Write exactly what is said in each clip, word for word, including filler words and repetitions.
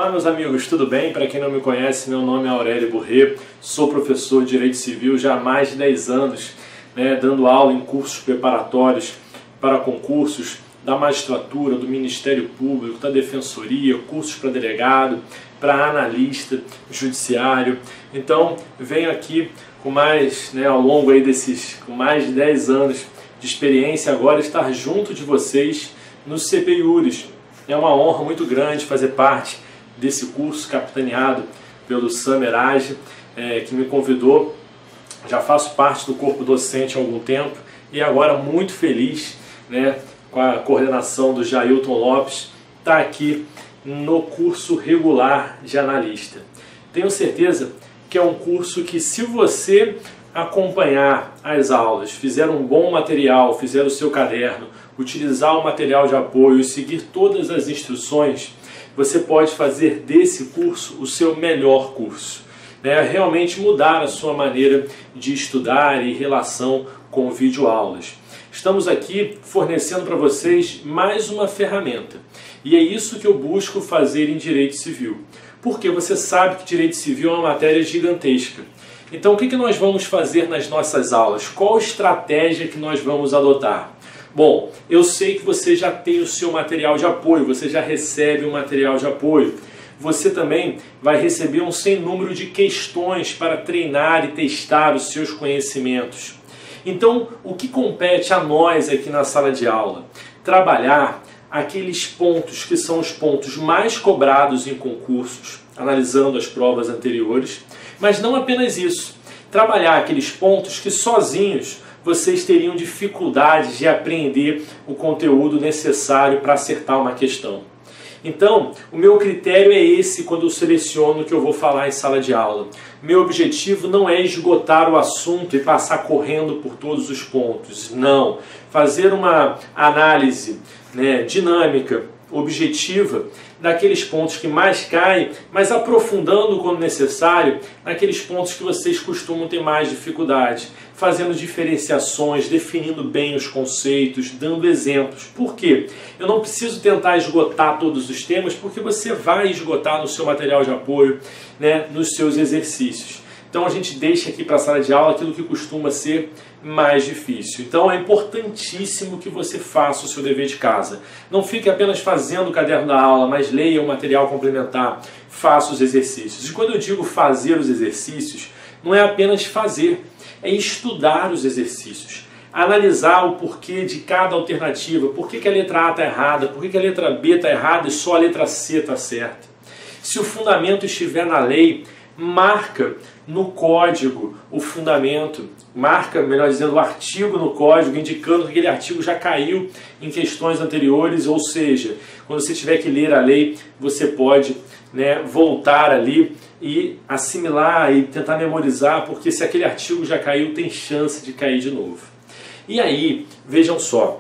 Olá meus amigos, tudo bem? Para quem não me conhece, meu nome é Aurélio Burré, sou professor de Direito Civil já há mais de dez anos, né, dando aula em cursos preparatórios para concursos da magistratura, do Ministério Público, da Defensoria, cursos para delegado, para analista judiciário. Então venho aqui com mais, né, ao longo aí desses, com mais de dez anos de experiência agora, estar junto de vocês nos CPIURES. É uma honra muito grande fazer parte desse curso capitaneado pelo Sam Erage, é, que me convidou. Já faço parte do corpo docente há algum tempo e agora muito feliz, né, com a coordenação do Jailton Lopes, estar aqui no curso regular de analista. Tenho certeza que é um curso que, se você acompanhar as aulas, fizer um bom material, fizer o seu caderno, utilizar o material de apoio e seguir todas as instruções, você pode fazer desse curso o seu melhor curso, né? Realmente mudar a sua maneira de estudar em relação com videoaulas. Estamos aqui fornecendo para vocês mais uma ferramenta, e é isso que eu busco fazer em Direito Civil, porque você sabe que Direito Civil é uma matéria gigantesca. Então o que que nós vamos fazer nas nossas aulas? Qual estratégia que nós vamos adotar? Bom, eu sei que você já tem o seu material de apoio, você já recebe um material de apoio. Você também vai receber um sem número de questões para treinar e testar os seus conhecimentos. Então, o que compete a nós aqui na sala de aula? Trabalhar aqueles pontos que são os pontos mais cobrados em concursos, analisando as provas anteriores, mas não apenas isso. Trabalhar aqueles pontos que sozinhos vocês teriam dificuldade de apreender o conteúdo necessário para acertar uma questão. Então, o meu critério é esse quando eu seleciono o que eu vou falar em sala de aula. Meu objetivo não é esgotar o assunto e passar correndo por todos os pontos. Não. Fazer uma análise, né, dinâmica, objetiva, daqueles pontos que mais caem, mas aprofundando quando necessário, naqueles pontos que vocês costumam ter mais dificuldade, fazendo diferenciações, definindo bem os conceitos, dando exemplos. Por quê? Eu não preciso tentar esgotar todos os temas, porque você vai esgotar no seu material de apoio, né, nos seus exercícios. Então a gente deixa aqui para a sala de aula aquilo que costuma ser mais difícil. Então é importantíssimo que você faça o seu dever de casa. Não fique apenas fazendo o caderno da aula, mas leia o material complementar, faça os exercícios. E quando eu digo fazer os exercícios, não é apenas fazer, é estudar os exercícios. Analisar o porquê de cada alternativa, por que que a letra A está errada, por que que a letra B está errada e só a letra C está certa. Se o fundamento estiver na lei, marca no código o fundamento, marca, melhor dizendo, o artigo no código, indicando que aquele artigo já caiu em questões anteriores, ou seja, quando você tiver que ler a lei, você pode, né, voltar ali e assimilar e tentar memorizar, porque se aquele artigo já caiu, tem chance de cair de novo. E aí, vejam só,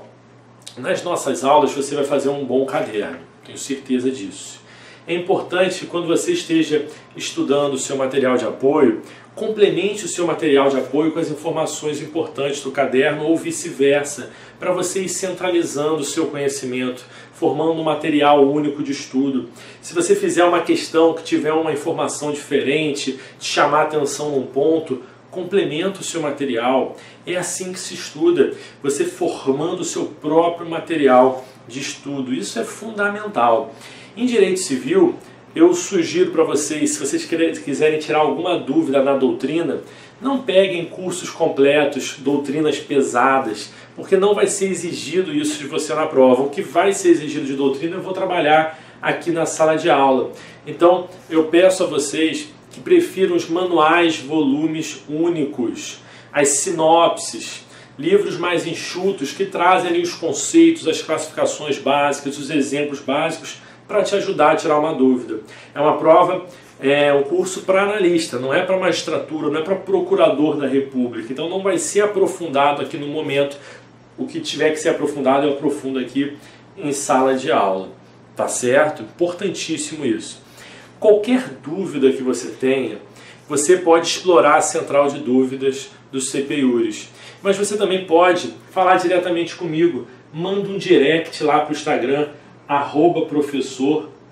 nas nossas aulas você vai fazer um bom caderno, tenho certeza disso. É importante, quando você esteja estudando o seu material de apoio, complemente o seu material de apoio com as informações importantes do caderno ou vice-versa, para você ir centralizando o seu conhecimento, formando um material único de estudo. Se você fizer uma questão que tiver uma informação diferente, te chamar a atenção num ponto, complementa o seu material. É assim que se estuda, você formando o seu próprio material de estudo. Isso é fundamental. Em Direito Civil, eu sugiro para vocês, se vocês quiserem tirar alguma dúvida na doutrina, não peguem cursos completos, doutrinas pesadas, porque não vai ser exigido isso de você na prova. O que vai ser exigido de doutrina eu vou trabalhar aqui na sala de aula. Então, eu peço a vocês que prefiram os manuais, volumes únicos, as sinopses, livros mais enxutos que trazem ali os conceitos, as classificações básicas, os exemplos básicos, para te ajudar a tirar uma dúvida. É uma prova, é um curso para analista, não é para magistratura, não é para procurador da República. Então não vai ser aprofundado aqui no momento. O que tiver que ser aprofundado, eu aprofundo aqui em sala de aula. Tá certo? Importantíssimo isso. Qualquer dúvida que você tenha, você pode explorar a central de dúvidas do CPIURES. Mas você também pode falar diretamente comigo. Manda um direct lá para o Instagram, arroba professor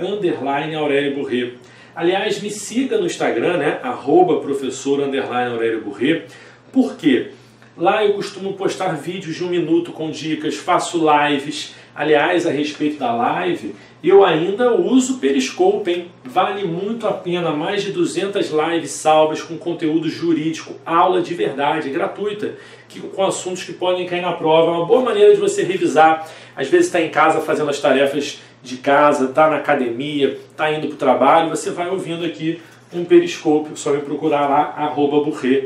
underline Aurélio Bourret. Aliás, me siga no Instagram, né? arroba professor underline Aurélio Bourret. Por quê? Lá eu costumo postar vídeos de um minuto com dicas, faço lives. Aliás, a respeito da live, eu ainda uso o Periscope, hein? Vale muito a pena, mais de duzentas lives salvas com conteúdo jurídico, aula de verdade, gratuita, que, com assuntos que podem cair na prova. É uma boa maneira de você revisar. Às vezes está em casa fazendo as tarefas de casa, está na academia, está indo para o trabalho, você vai ouvindo aqui um Periscope, só me procurar lá, arroba Bourret.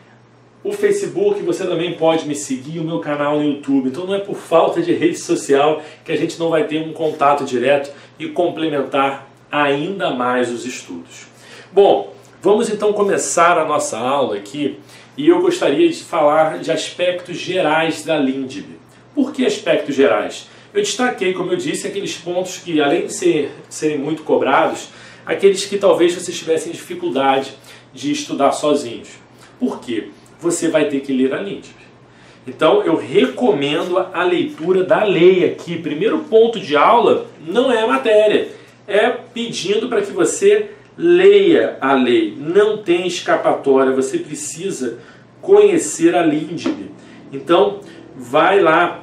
O Facebook, você também pode me seguir, o meu canal no YouTube. Então não é por falta de rede social que a gente não vai ter um contato direto e complementar ainda mais os estudos. Bom, vamos então começar a nossa aula aqui e eu gostaria de falar de aspectos gerais da L I N D B. Por que aspectos gerais? Eu destaquei, como eu disse, aqueles pontos que, além de ser, serem muito cobrados, aqueles que talvez vocês tivessem dificuldade de estudar sozinhos. Por quê? Você vai ter que ler a L I N D B. Então eu recomendo a leitura da lei aqui. Primeiro ponto de aula não é a matéria, é pedindo para que você leia a lei. Não tem escapatória, você precisa conhecer a L I N D B. Então vai lá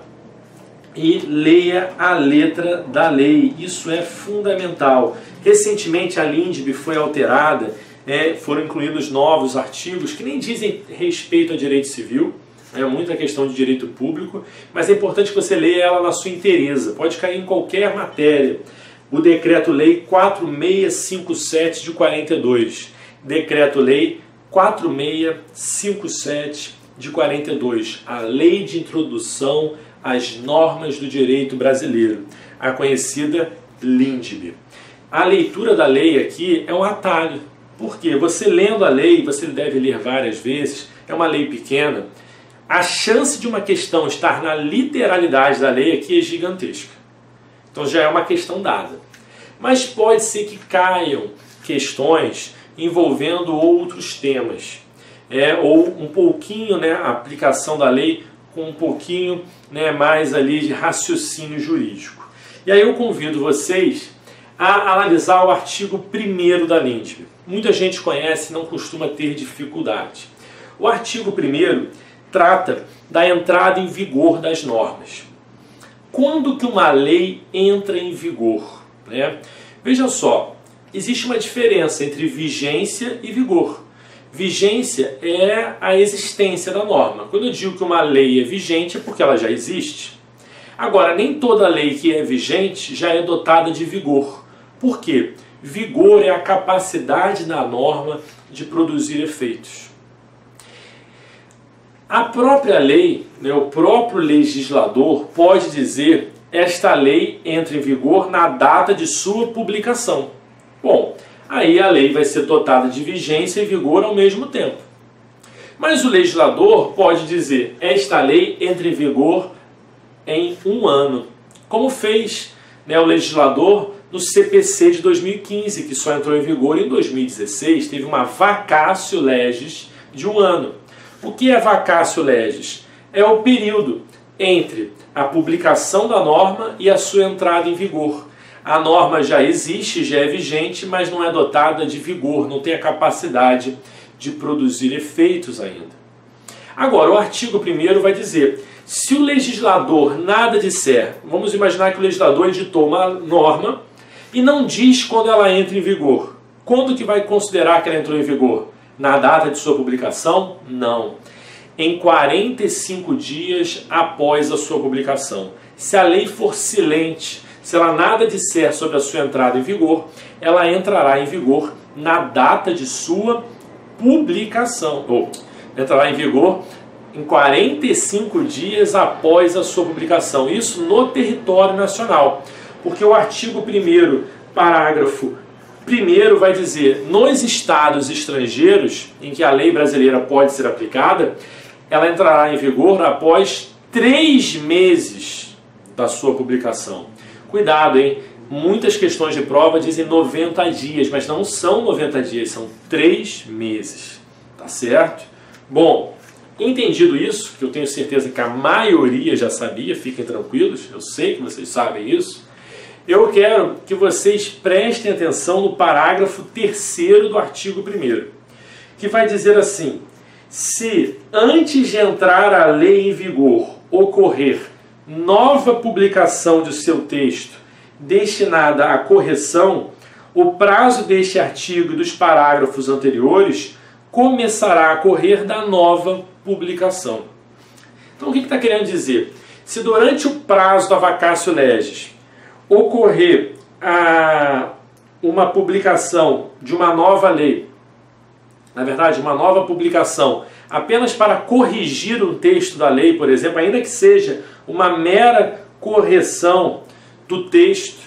e leia a letra da lei. Isso é fundamental. Recentemente a L I N D B foi alterada. É, foram incluídos novos artigos que nem dizem respeito a direito civil, é muita questão de direito público, mas é importante que você leia ela na sua inteireza, pode cair em qualquer matéria. O Decreto-Lei quatro seis cinco sete de quarenta e dois, Decreto-Lei quatro seis cinco sete de quarenta e dois, a Lei de Introdução às Normas do Direito Brasileiro, a conhecida L I N D B. A leitura da lei aqui é um atalho. Porque você lendo a lei, você deve ler várias vezes, é uma lei pequena, a chance de uma questão estar na literalidade da lei aqui é gigantesca. Então já é uma questão dada. Mas pode ser que caiam questões envolvendo outros temas, é, ou um pouquinho, né, a aplicação da lei com um pouquinho, né, mais ali de raciocínio jurídico. E aí eu convido vocês a analisar o artigo primeiro da L I N D B. Muita gente conhece e não costuma ter dificuldade. O artigo primeiro trata da entrada em vigor das normas. Quando que uma lei entra em vigor? Né? Veja só, existe uma diferença entre vigência e vigor. Vigência é a existência da norma. Quando eu digo que uma lei é vigente é porque ela já existe. Agora, nem toda lei que é vigente já é dotada de vigor. Por quê? Vigor é a capacidade da norma de produzir efeitos. A própria lei, né, o próprio legislador pode dizer esta lei entra em vigor na data de sua publicação. Bom, aí a lei vai ser dotada de vigência e vigor ao mesmo tempo. Mas o legislador pode dizer esta lei entra em vigor em um ano, como fez, né, o legislador no C P C de dois mil e quinze, que só entrou em vigor em dois mil e dezesseis, teve uma vacatio legis de um ano. O que é vacatio legis? É o período entre a publicação da norma e a sua entrada em vigor. A norma já existe, já é vigente, mas não é dotada de vigor, não tem a capacidade de produzir efeitos ainda. Agora, o artigo primeiro vai dizer, se o legislador nada disser, vamos imaginar que o legislador editou uma norma e não diz quando ela entra em vigor. Quando que vai considerar que ela entrou em vigor? Na data de sua publicação? Não. Em quarenta e cinco dias após a sua publicação. Se a lei for silente, se ela nada disser sobre a sua entrada em vigor, ela entrará em vigor na data de sua publicação. Ou entrará em vigor em quarenta e cinco dias após a sua publicação. Isso no território nacional. Porque o artigo primeiro, parágrafo primeiro vai dizer, nos estados estrangeiros em que a lei brasileira pode ser aplicada, ela entrará em vigor após três meses da sua publicação. Cuidado, hein? Muitas questões de prova dizem noventa dias, mas não são noventa dias, são três meses. Tá certo? Bom, entendido isso, que eu tenho certeza que a maioria já sabia, fiquem tranquilos, eu sei que vocês sabem isso, eu quero que vocês prestem atenção no parágrafo terceiro do artigo primeiro, que vai dizer assim: se antes de entrar a lei em vigor ocorrer nova publicação de seu texto destinada à correção, o prazo deste artigo e dos parágrafos anteriores começará a correr da nova publicação. Então o que está querendo dizer? Se durante o prazo da vacatio legis ocorrer a, uma publicação de uma nova lei, na verdade, uma nova publicação apenas para corrigir um texto da lei, por exemplo, ainda que seja uma mera correção do texto,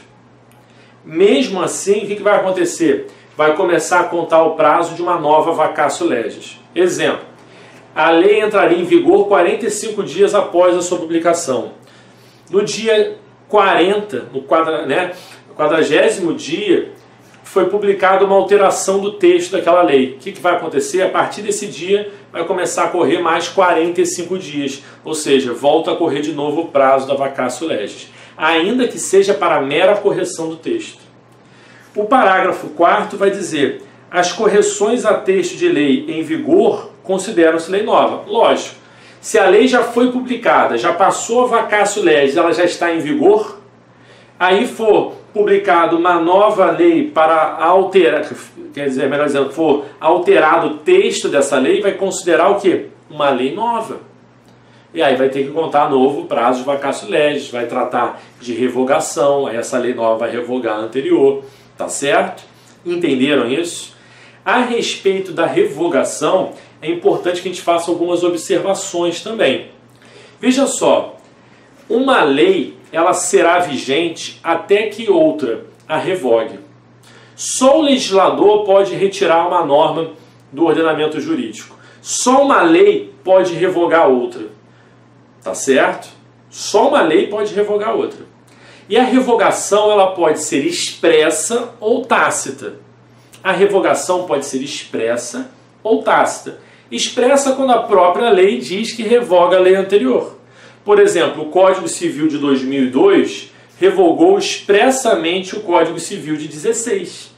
mesmo assim, o que vai acontecer? Vai começar a contar o prazo de uma nova vacatio legis. Exemplo, a lei entraria em vigor quarenta e cinco dias após a sua publicação. No dia quarenta, no quadra, né, quadragésimo dia, foi publicada uma alteração do texto daquela lei. O que, que vai acontecer? A partir desse dia vai começar a correr mais quarenta e cinco dias, ou seja, volta a correr de novo o prazo da vacatio legis, ainda que seja para mera correção do texto. O parágrafo quarto vai dizer: as correções a texto de lei em vigor consideram-se lei nova. Lógico, se a lei já foi publicada, já passou a vacatio legis, ela já está em vigor, aí for publicado uma nova lei para alterar, quer dizer, melhor dizendo, for alterado o texto dessa lei, vai considerar o quê? Uma lei nova. E aí vai ter que contar novo prazo de vacatio legis, vai tratar de revogação, aí essa lei nova vai revogar a anterior, tá certo? Entenderam isso? A respeito da revogação, é importante que a gente faça algumas observações também. Veja só, uma lei ela será vigente até que outra a revogue. Só o legislador pode retirar uma norma do ordenamento jurídico. Só uma lei pode revogar outra. Tá certo? Só uma lei pode revogar outra. E a revogação ela pode ser expressa ou tácita. A revogação pode ser expressa ou tácita. Expressa quando a própria lei diz que revoga a lei anterior. Por exemplo, o Código Civil de dois mil e dois revogou expressamente o Código Civil de dezesseis.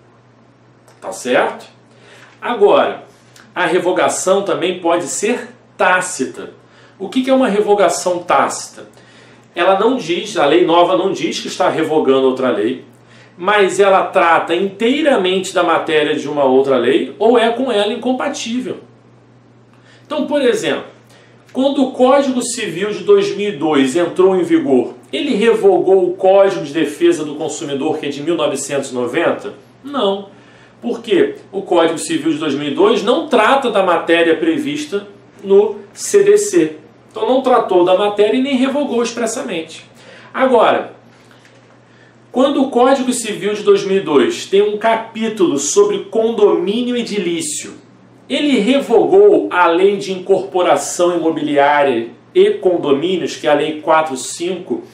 Tá certo? Agora, a revogação também pode ser tácita. O que é uma revogação tácita? Ela não diz, a lei nova não diz que está revogando outra lei, mas ela trata inteiramente da matéria de uma outra lei ou é com ela incompatível. Então, por exemplo, quando o Código Civil de dois mil e dois entrou em vigor, ele revogou o Código de Defesa do Consumidor, que é de mil novecentos e noventa? Não. Por quê? O Código Civil de dois mil e dois não trata da matéria prevista no C D C. Então não tratou da matéria e nem revogou expressamente. Agora, quando o Código Civil de dois mil e dois tem um capítulo sobre condomínio edilício, ele revogou a Lei de Incorporação Imobiliária e Condomínios, que é a Lei quatro cinco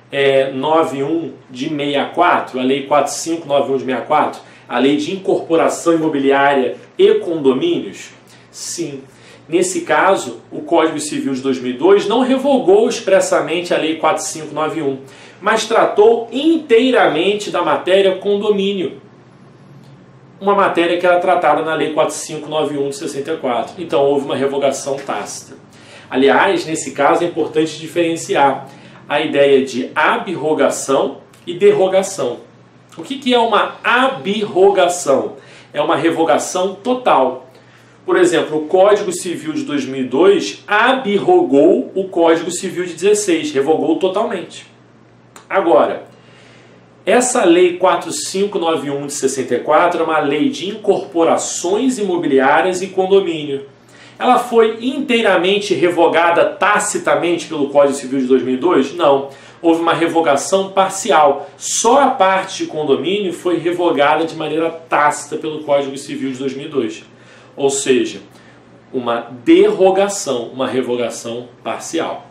nove um de sessenta e quatro, a Lei quatro cinco nove um de sessenta e quatro, a Lei de Incorporação Imobiliária e Condomínios? Sim. Nesse caso, o Código Civil de dois mil e dois não revogou expressamente a Lei quatro cinco nove um, mas tratou inteiramente da matéria condomínio. Uma matéria que era tratada na Lei quatro cinco nove um de sessenta e quatro. Então houve uma revogação tácita. Aliás, nesse caso é importante diferenciar a ideia de abrogação e derrogação. O que que é uma abrogação? É uma revogação total. Por exemplo, o Código Civil de dois mil e dois abrogou o Código Civil de dezesseis, revogou totalmente. Agora, essa Lei quatro cinco nove um de sessenta e quatro é uma lei de incorporações imobiliárias e condomínio. Ela foi inteiramente revogada tacitamente pelo Código Civil de dois mil e dois? Não. Houve uma revogação parcial. Só a parte de condomínio foi revogada de maneira tácita pelo Código Civil de dois mil e dois. Ou seja, uma derrogação, uma revogação parcial.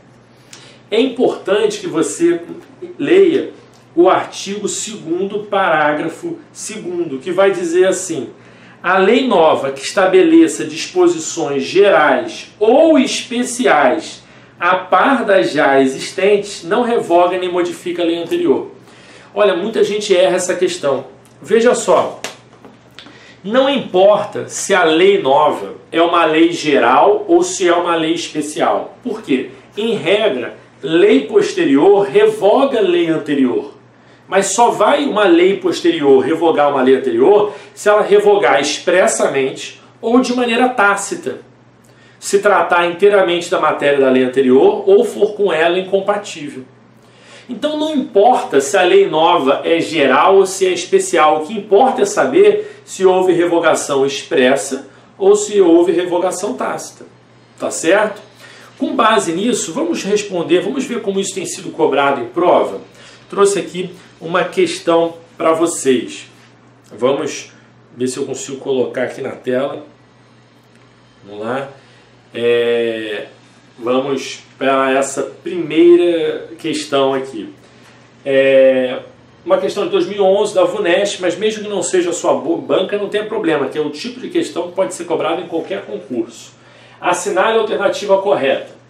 É importante que você leia o artigo segundo, parágrafo segundo, que vai dizer assim: a lei nova que estabeleça disposições gerais ou especiais a par das já existentes não revoga nem modifica a lei anterior. Olha, muita gente erra essa questão. Veja só, não importa se a lei nova é uma lei geral ou se é uma lei especial. Por quê? Em regra, lei posterior revoga lei anterior. Mas só vai uma lei posterior revogar uma lei anterior se ela revogar expressamente ou de maneira tácita, se tratar inteiramente da matéria da lei anterior ou for com ela incompatível. Então não importa se a lei nova é geral ou se é especial, o que importa é saber se houve revogação expressa ou se houve revogação tácita. Tá certo? Com base nisso, vamos responder, vamos ver como isso tem sido cobrado em prova. Trouxe aqui uma questão para vocês. Vamos ver se eu consigo colocar aqui na tela. Vamos lá. É, vamos para essa primeira questão aqui. É uma questão de dois mil e onze da VUNESP, mas mesmo que não seja a sua banca, não tem problema, que é o tipo de questão que pode ser cobrado em qualquer concurso. Assinale a alternativa correta.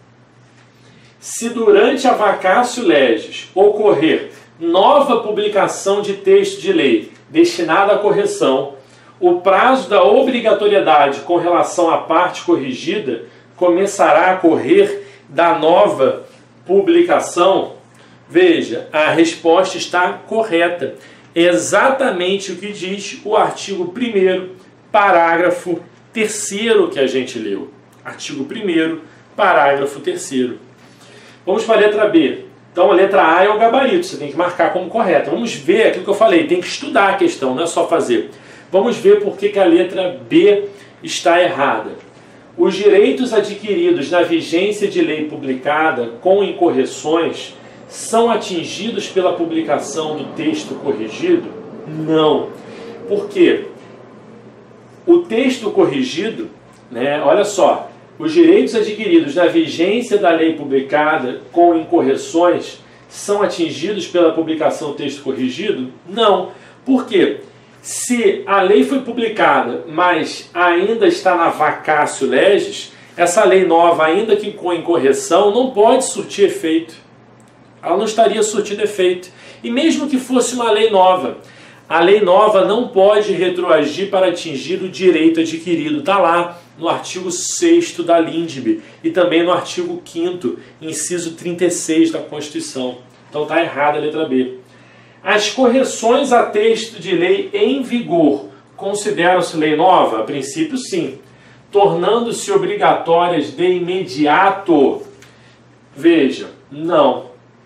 Se durante a vacatio legis ocorrer nova publicação de texto de lei destinada à correção, o prazo da obrigatoriedade com relação à parte corrigida começará a correr da nova publicação. Veja, a resposta está correta. É exatamente o que diz o artigo primeiro, parágrafo terceiro que a gente leu. Artigo primeiro, parágrafo terceiro. Vamos para a letra B. Então a letra A é o gabarito, você tem que marcar como correta. Vamos ver aquilo que eu falei, tem que estudar a questão, não é só fazer. Vamos ver por que que a letra B está errada. Os direitos adquiridos na vigência de lei publicada com incorreções são atingidos pela publicação do texto corrigido? Não. Por quê? O texto corrigido, né, olha só, os direitos adquiridos na vigência da lei publicada com incorreções são atingidos pela publicação do texto corrigido? Não. Por quê? Se a lei foi publicada, mas ainda está na vacatio legis, essa lei nova, ainda que com incorreção, não pode surtir efeito. Ela não estaria surtindo efeito. E mesmo que fosse uma lei nova, a lei nova não pode retroagir para atingir o direito adquirido. Está lá no artigo sexto da L I N D B e também no artigo quinto, inciso trinta e seis da Constituição. Então está errada a letra B. As correções a texto de lei em vigor consideram-se lei nova? A princípio, sim. Tornando-se obrigatórias de imediato? Veja, não.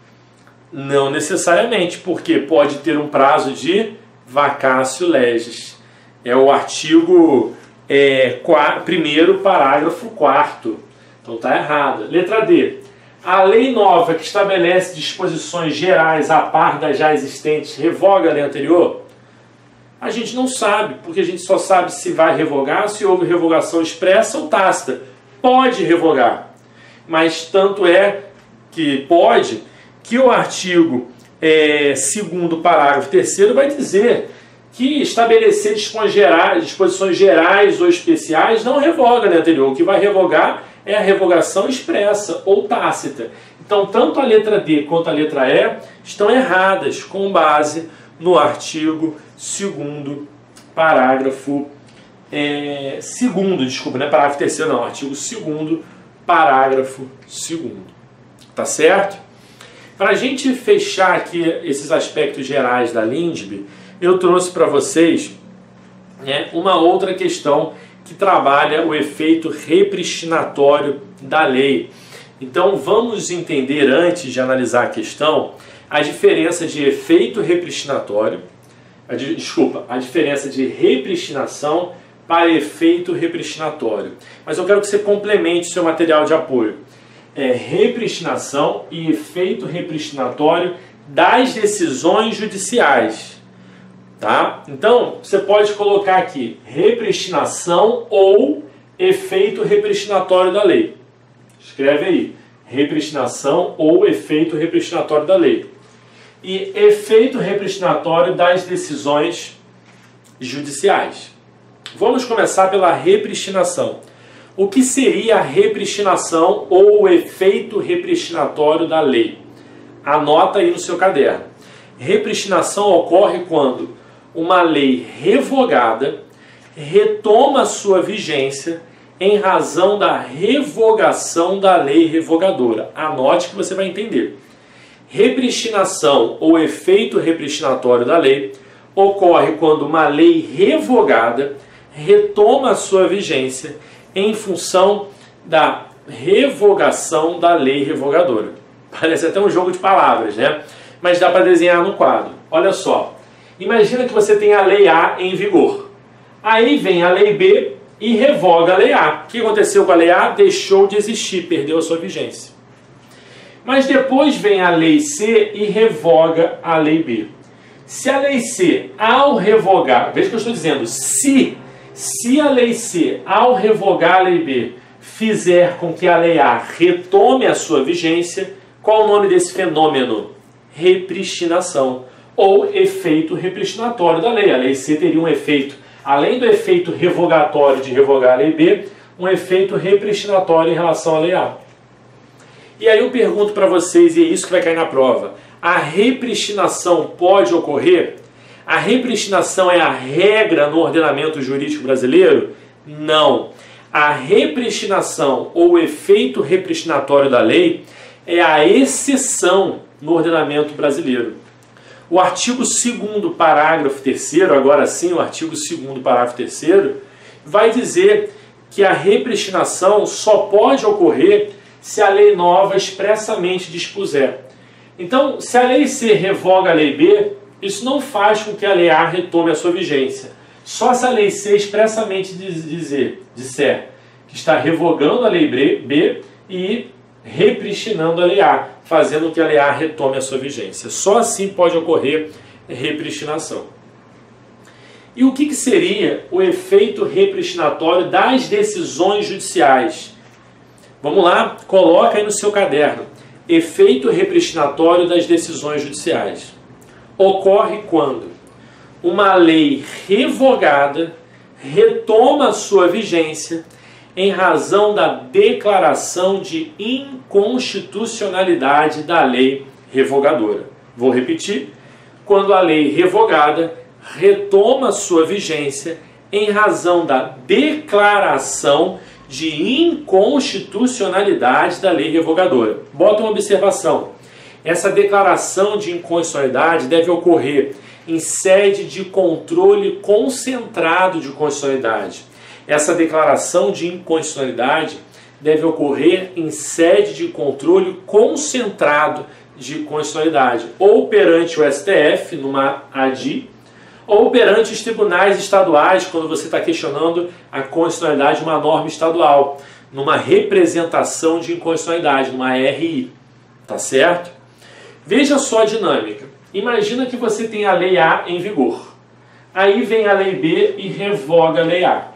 Não necessariamente, porque pode ter um prazo de vacatio legis. É o artigo é, primeiro, parágrafo quarto. Então está errado. Letra D. A lei nova que estabelece disposições gerais a par das já existentes revoga a lei anterior? A gente não sabe, porque a gente só sabe se vai revogar, se houve revogação expressa ou tácita. Pode revogar, mas tanto é que pode que o artigo é, segundo, parágrafo terceiro vai dizer que estabelecer disposições gerais, disposições gerais ou especiais não revoga a lei anterior. O que vai revogar é a revogação expressa ou tácita. Então, tanto a letra D quanto a letra E estão erradas com base no artigo segundo, parágrafo é, segundo, desculpa, não é parágrafo terceiro, não, artigo segundo, parágrafo segundo. Tá certo? Para a gente fechar aqui esses aspectos gerais da L I N D B, eu trouxe para vocês, né, uma outra questão que trabalha o efeito repristinatório da lei. Então vamos entender, antes de analisar a questão, a diferença de efeito repristinatório, a de, desculpa, a diferença de repristinação para efeito repristinatório. Mas eu quero que você complemente o seu material de apoio. É repristinação e efeito repristinatório das decisões judiciais. Tá? Então, você pode colocar aqui repristinação ou efeito repristinatório da lei. Escreve aí, repristinação ou efeito repristinatório da lei. E efeito repristinatório das decisões judiciais. Vamos começar pela repristinação. O que seria a repristinação ou o efeito repristinatório da lei? Anota aí no seu caderno. Repristinação ocorre quando uma lei revogada retoma sua vigência em razão da revogação da lei revogadora. Anote que você vai entender. Repristinação ou efeito repristinatório da lei ocorre quando uma lei revogada retoma sua vigência em função da revogação da lei revogadora. Parece até um jogo de palavras, né? Mas dá para desenhar no quadro. Olha só. Imagina que você tem a lei A em vigor. Aí vem a lei B e revoga a lei A. O que aconteceu com a lei A? Deixou de existir, perdeu a sua vigência. Mas depois vem a lei C e revoga a lei B. Se a lei C, ao revogar, veja que eu estou dizendo, se, se a lei C, ao revogar a lei B, fizer com que a lei A retome a sua vigência, qual o nome desse fenômeno? Repristinação, ou efeito repristinatório da lei. A lei C teria um efeito, além do efeito revogatório de revogar a lei B, um efeito repristinatório em relação à lei A. E aí eu pergunto para vocês, e é isso que vai cair na prova, a repristinação pode ocorrer? A repristinação é a regra no ordenamento jurídico brasileiro? Não. A repristinação ou efeito repristinatório da lei é a exceção no ordenamento brasileiro. O artigo segundo, parágrafo terceiro, agora sim, o artigo segundo, parágrafo terceiro, vai dizer que a repristinação só pode ocorrer se a lei nova expressamente dispuser. Então, se a lei C revoga a lei B, isso não faz com que a lei A retome a sua vigência. Só se a lei C expressamente dizer, disser que está revogando a lei B e repristinando a lei A, fazendo com que a lei A retome a sua vigência. Só assim pode ocorrer repristinação. E o que, que seria o efeito repristinatório das decisões judiciais? Vamos lá, coloca aí no seu caderno. Efeito repristinatório das decisões judiciais. Ocorre quando uma lei revogada retoma sua vigência em razão da declaração de inconstitucionalidade da lei revogadora. Vou repetir. Quando a lei revogada retoma sua vigência em razão da declaração de inconstitucionalidade da lei revogadora. Bota uma observação. Essa declaração de inconstitucionalidade deve ocorrer em sede de controle concentrado de constitucionalidade. Essa declaração de inconstitucionalidade deve ocorrer em sede de controle concentrado de constitucionalidade, ou perante o S T F, numa A D I, ou perante os tribunais estaduais, quando você está questionando a constitucionalidade de uma norma estadual, numa representação de inconstitucionalidade, numa R I. Tá certo? Veja só a dinâmica. Imagina que você tem a lei A em vigor. Aí vem a lei B e revoga a lei A.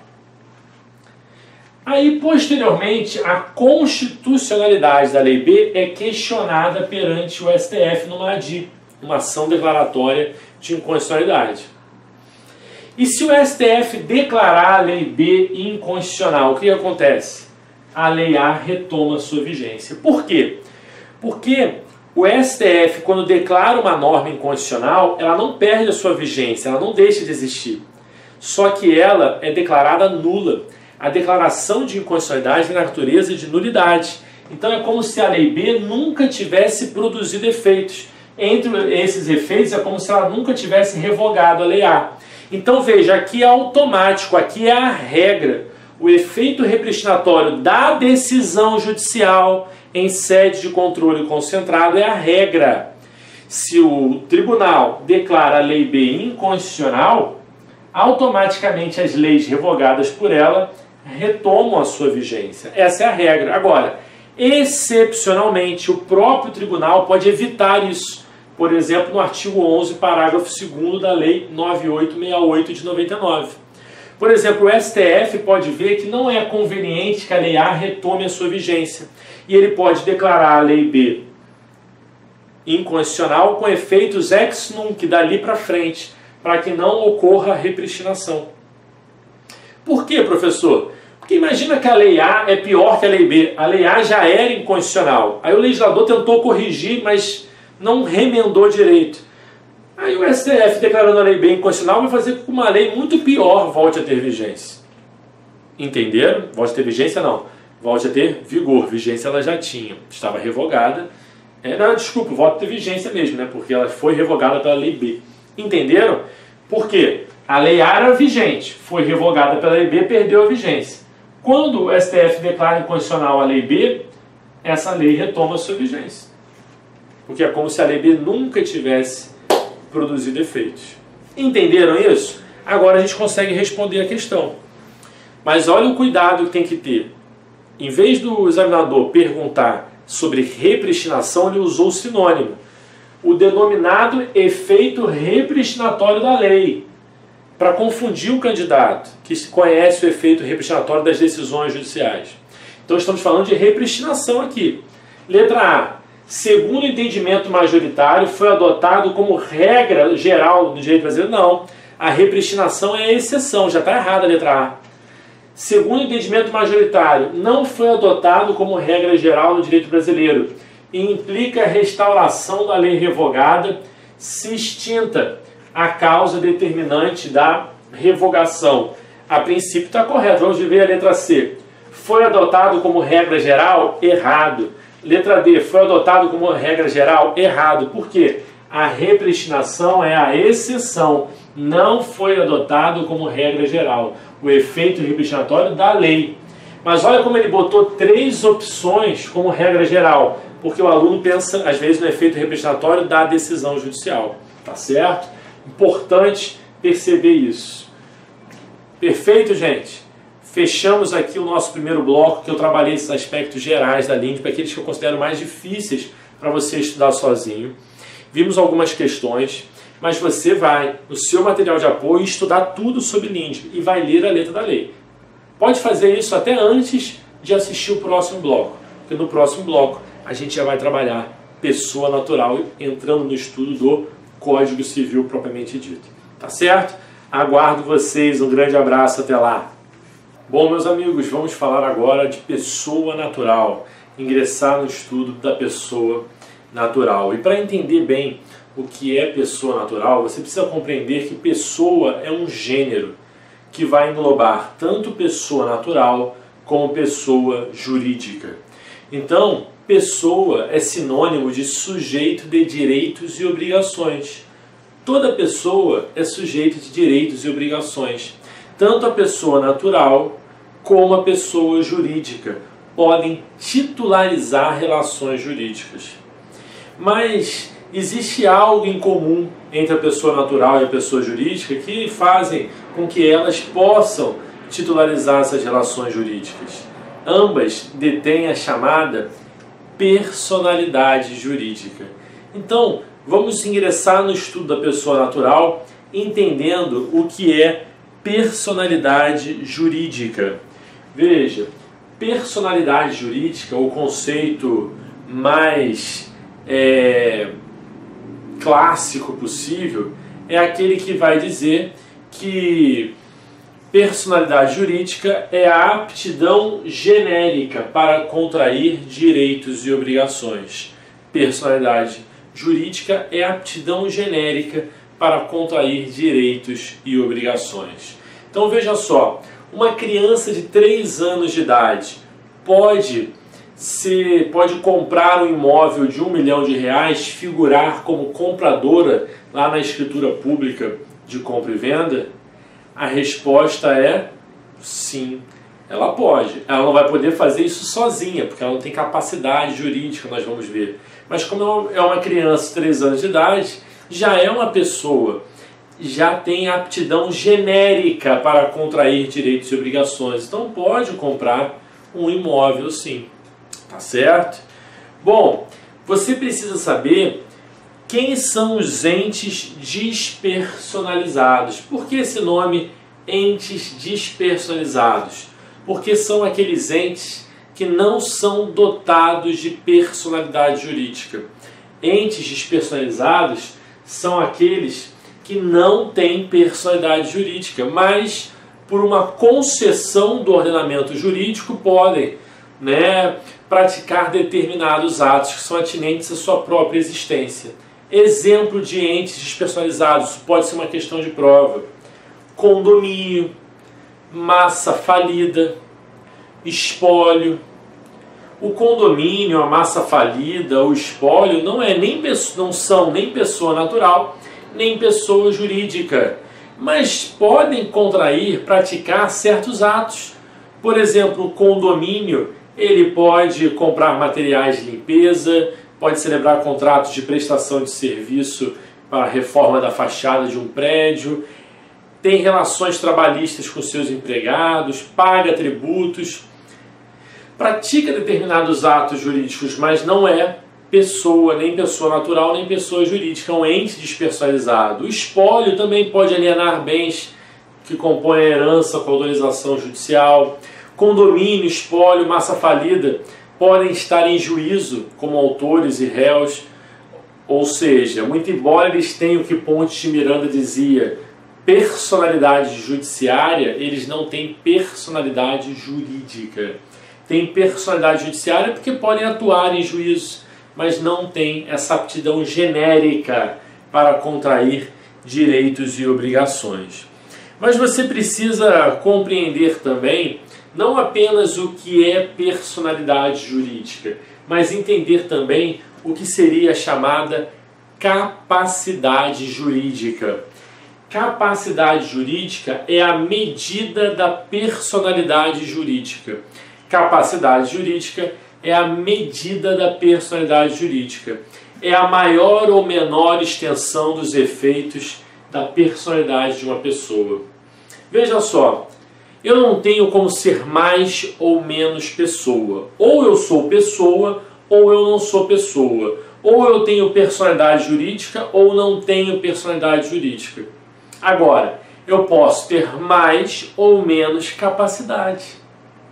Aí, posteriormente, a constitucionalidade da lei B é questionada perante o S T F numa A D I, uma ação declaratória de inconstitucionalidade. E se o S T F declarar a lei B inconstitucional, o que acontece? A lei A retoma sua vigência. Por quê? Porque o S T F, quando declara uma norma inconstitucional, ela não perde a sua vigência, ela não deixa de existir. Só que ela é declarada nula. A declaração de inconstitucionalidade tem natureza de nulidade. Então é como se a lei B nunca tivesse produzido efeitos. Entre esses efeitos é como se ela nunca tivesse revogado a lei A. Então veja, aqui é automático, aqui é a regra. O efeito repristinatório da decisão judicial em sede de controle concentrado é a regra. Se o tribunal declara a lei B inconstitucional, automaticamente as leis revogadas por ela retomam a sua vigência. Essa é a regra. Agora, excepcionalmente, o próprio tribunal pode evitar isso. Por exemplo, no artigo onze, parágrafo segundo da Lei nove mil oitocentos e sessenta e oito de noventa e nove. Por exemplo, o S T F pode ver que não é conveniente que a Lei A retome a sua vigência. E ele pode declarar a Lei B inconstitucional com efeitos ex nunc, dali para frente, para que não ocorra repristinação. Por quê, professor? Porque imagina que a Lei A é pior que a Lei B. A Lei A já era inconstitucional. Aí o legislador tentou corrigir, mas não remendou direito. Aí o S T F, declarando a lei B inconstitucional, vai fazer com que uma lei muito pior volte a ter vigência. Entenderam? Volte a ter vigência, não. Volte a ter vigor. Vigência ela já tinha. Estava revogada. É, não, desculpa, volte a ter vigência mesmo, né? Porque ela foi revogada pela lei B. Entenderam? Por quê? A lei A era vigente, foi revogada pela lei B, perdeu a vigência. Quando o S T F declara inconstitucional a lei B, essa lei retoma a sua vigência. Porque é como se a lei B nunca tivesse produzido efeitos. Entenderam isso? Agora a gente consegue responder a questão. Mas olha o cuidado que tem que ter. Em vez do examinador perguntar sobre repristinação, ele usou o sinônimo. O denominado efeito repristinatório da lei, para confundir o candidato que conhece o efeito repristinatório das decisões judiciais. Então estamos falando de repristinação aqui. Letra A. Segundo o entendimento majoritário, foi adotado como regra geral do direito brasileiro? Não. A repristinação é a exceção, já está errada a letra A. Segundo o entendimento majoritário, não foi adotado como regra geral no direito brasileiro e implica a restauração da lei revogada se extinta a causa determinante da revogação. A princípio está correto. Vamos ver a letra C. Foi adotado como regra geral? Errado. Letra D. Foi adotado como regra geral? Errado. Por quê? A repristinação é a exceção. Não foi adotado como regra geral. O efeito repristinatório da lei. Mas olha como ele botou três opções como regra geral. Porque o aluno pensa, às vezes, no efeito repristinatório da decisão judicial. Tá certo? Importante perceber isso. Perfeito, gente? Fechamos aqui o nosso primeiro bloco, que eu trabalhei esses aspectos gerais da L I N D, para aqueles que eu considero mais difíceis para você estudar sozinho. Vimos algumas questões, mas você vai, no seu material de apoio, estudar tudo sobre L I N D e vai ler a letra da lei. Pode fazer isso até antes de assistir o próximo bloco, porque no próximo bloco a gente já vai trabalhar pessoa natural, entrando no estudo do Código Civil propriamente dito. Tá certo? Aguardo vocês, um grande abraço, até lá. Bom, meus amigos, vamos falar agora de pessoa natural, ingressar no estudo da pessoa natural. E para entender bem o que é pessoa natural, você precisa compreender que pessoa é um gênero que vai englobar tanto pessoa natural como pessoa jurídica. Então, pessoa é sinônimo de sujeito de direitos e obrigações. Toda pessoa é sujeito de direitos e obrigações. Tanto a pessoa natural como a pessoa jurídica podem titularizar relações jurídicas. Mas existe algo em comum entre a pessoa natural e a pessoa jurídica que fazem com que elas possam titularizar essas relações jurídicas. Ambas detêm a chamada personalidade jurídica. Então, vamos ingressar no estudo da pessoa natural entendendo o que é personalidade jurídica. Veja, personalidade jurídica, o conceito mais é, clássico possível, é aquele que vai dizer que personalidade jurídica é a aptidão genérica para contrair direitos e obrigações. Personalidade jurídica é a aptidão genérica para contrair direitos e obrigações. Então veja só, uma criança de três anos de idade pode, ser, pode comprar um imóvel de um milhão de reais, figurar como compradora lá na escritura pública de compra e venda? A resposta é sim, ela pode. Ela não vai poder fazer isso sozinha, porque ela não tem capacidade jurídica, nós vamos ver. Mas como é uma criança de três anos de idade, já é uma pessoa, já tem aptidão genérica para contrair direitos e obrigações. Então pode comprar um imóvel sim, tá certo? Bom, você precisa saber quem são os entes despersonalizados. Por que esse nome, entes despersonalizados? Porque são aqueles entes que não são dotados de personalidade jurídica. Entes despersonalizados são aqueles que não têm personalidade jurídica, mas por uma concessão do ordenamento jurídico podem, né, praticar determinados atos que são atinentes à sua própria existência. Exemplo de entes despersonalizados, isso pode ser uma questão de prova. Condomínio, massa falida, espólio. O condomínio, a massa falida, o espólio não, é nem, não são nem pessoa natural, nem pessoa jurídica, mas podem contrair, praticar certos atos. Por exemplo, o condomínio, ele pode comprar materiais de limpeza, pode celebrar contratos de prestação de serviço para a reforma da fachada de um prédio, tem relações trabalhistas com seus empregados, paga tributos, pratica determinados atos jurídicos, mas não é pessoa, nem pessoa natural, nem pessoa jurídica, é um ente despersonalizado. O espólio também pode alienar bens que compõem a herança com autorização judicial. Condomínio, espólio, massa falida podem estar em juízo como autores e réus, ou seja, muito embora eles tenham o que Pontes de Miranda dizia, personalidade judiciária, eles não têm personalidade jurídica. Tem personalidade judiciária porque podem atuar em juízo, mas não têm essa aptidão genérica para contrair direitos e obrigações. Mas você precisa compreender também não apenas o que é personalidade jurídica, mas entender também o que seria a chamada capacidade jurídica. Capacidade jurídica é a medida da personalidade jurídica. Capacidade jurídica é a medida da personalidade jurídica. É a maior ou menor extensão dos efeitos da personalidade de uma pessoa. Veja só, eu não tenho como ser mais ou menos pessoa. Ou eu sou pessoa, ou eu não sou pessoa. Ou eu tenho personalidade jurídica, ou não tenho personalidade jurídica. Agora, eu posso ter mais ou menos capacidade.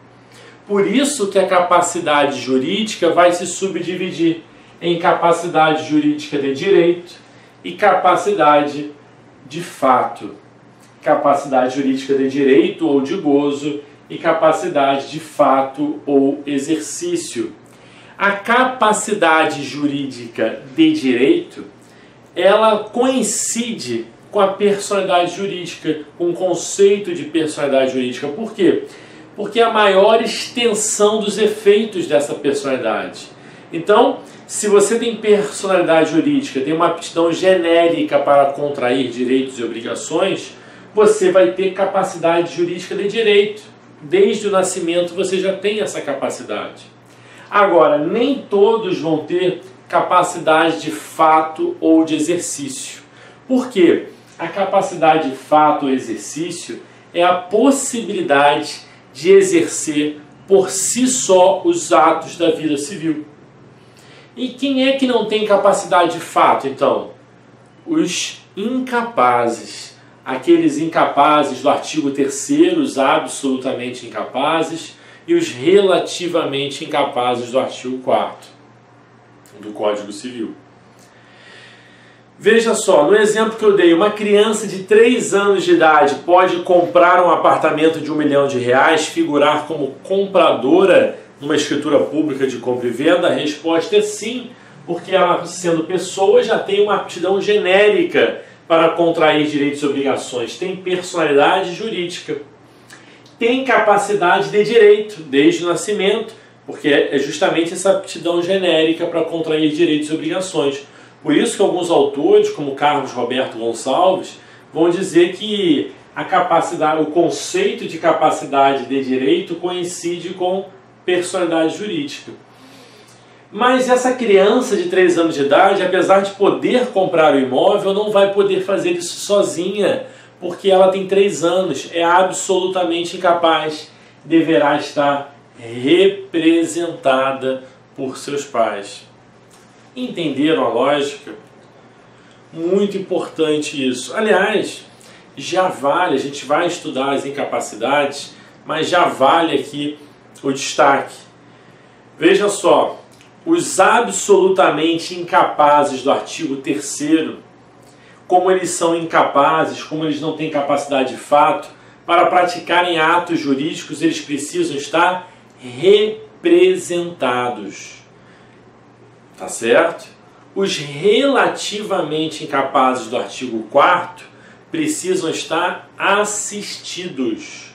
Por isso que a capacidade jurídica vai se subdividir em capacidade jurídica de direito e capacidade de fato. Capacidade jurídica de direito ou de gozo e capacidade de fato ou exercício. A capacidade jurídica de direito, ela coincide com a personalidade jurídica, com o conceito de personalidade jurídica. Por quê? Porque é a maior extensão dos efeitos dessa personalidade. Então, se você tem personalidade jurídica, tem uma aptidão genérica para contrair direitos e obrigações, você vai ter capacidade jurídica de direito. Desde o nascimento você já tem essa capacidade. Agora, nem todos vão ter capacidade de fato ou de exercício. Por quê? A capacidade de fato ou exercício é a possibilidade de exercer por si só os atos da vida civil. E quem é que não tem capacidade de fato, então? Os incapazes. Aqueles incapazes do artigo terceiro, os absolutamente incapazes, e os relativamente incapazes do artigo quarto do Código Civil. Veja só, no exemplo que eu dei, uma criança de três anos de idade pode comprar um apartamento de um milhão de reais, figurar como compradora numa escritura pública de compra e venda? A resposta é sim, porque ela, sendo pessoa, já tem uma aptidão genérica para contrair direitos e obrigações, tem personalidade jurídica, tem capacidade de direito desde o nascimento, porque é justamente essa aptidão genérica para contrair direitos e obrigações. Por isso que alguns autores, como Carlos Roberto Gonçalves, vão dizer que a capacidade, o conceito de capacidade de direito coincide com personalidade jurídica. Mas essa criança de três anos de idade, apesar de poder comprar o imóvel, não vai poder fazer isso sozinha, porque ela tem três anos, é absolutamente incapaz, deverá estar representada por seus pais. Entenderam a lógica? Muito importante isso. Aliás, já vale, a gente vai estudar as incapacidades, mas já vale aqui o destaque. Veja só, os absolutamente incapazes do artigo terceiro, como eles são incapazes, como eles não têm capacidade de fato, para praticarem atos jurídicos, eles precisam estar representados. Tá certo? os relativamente incapazes do artigo quarto precisam estar assistidos.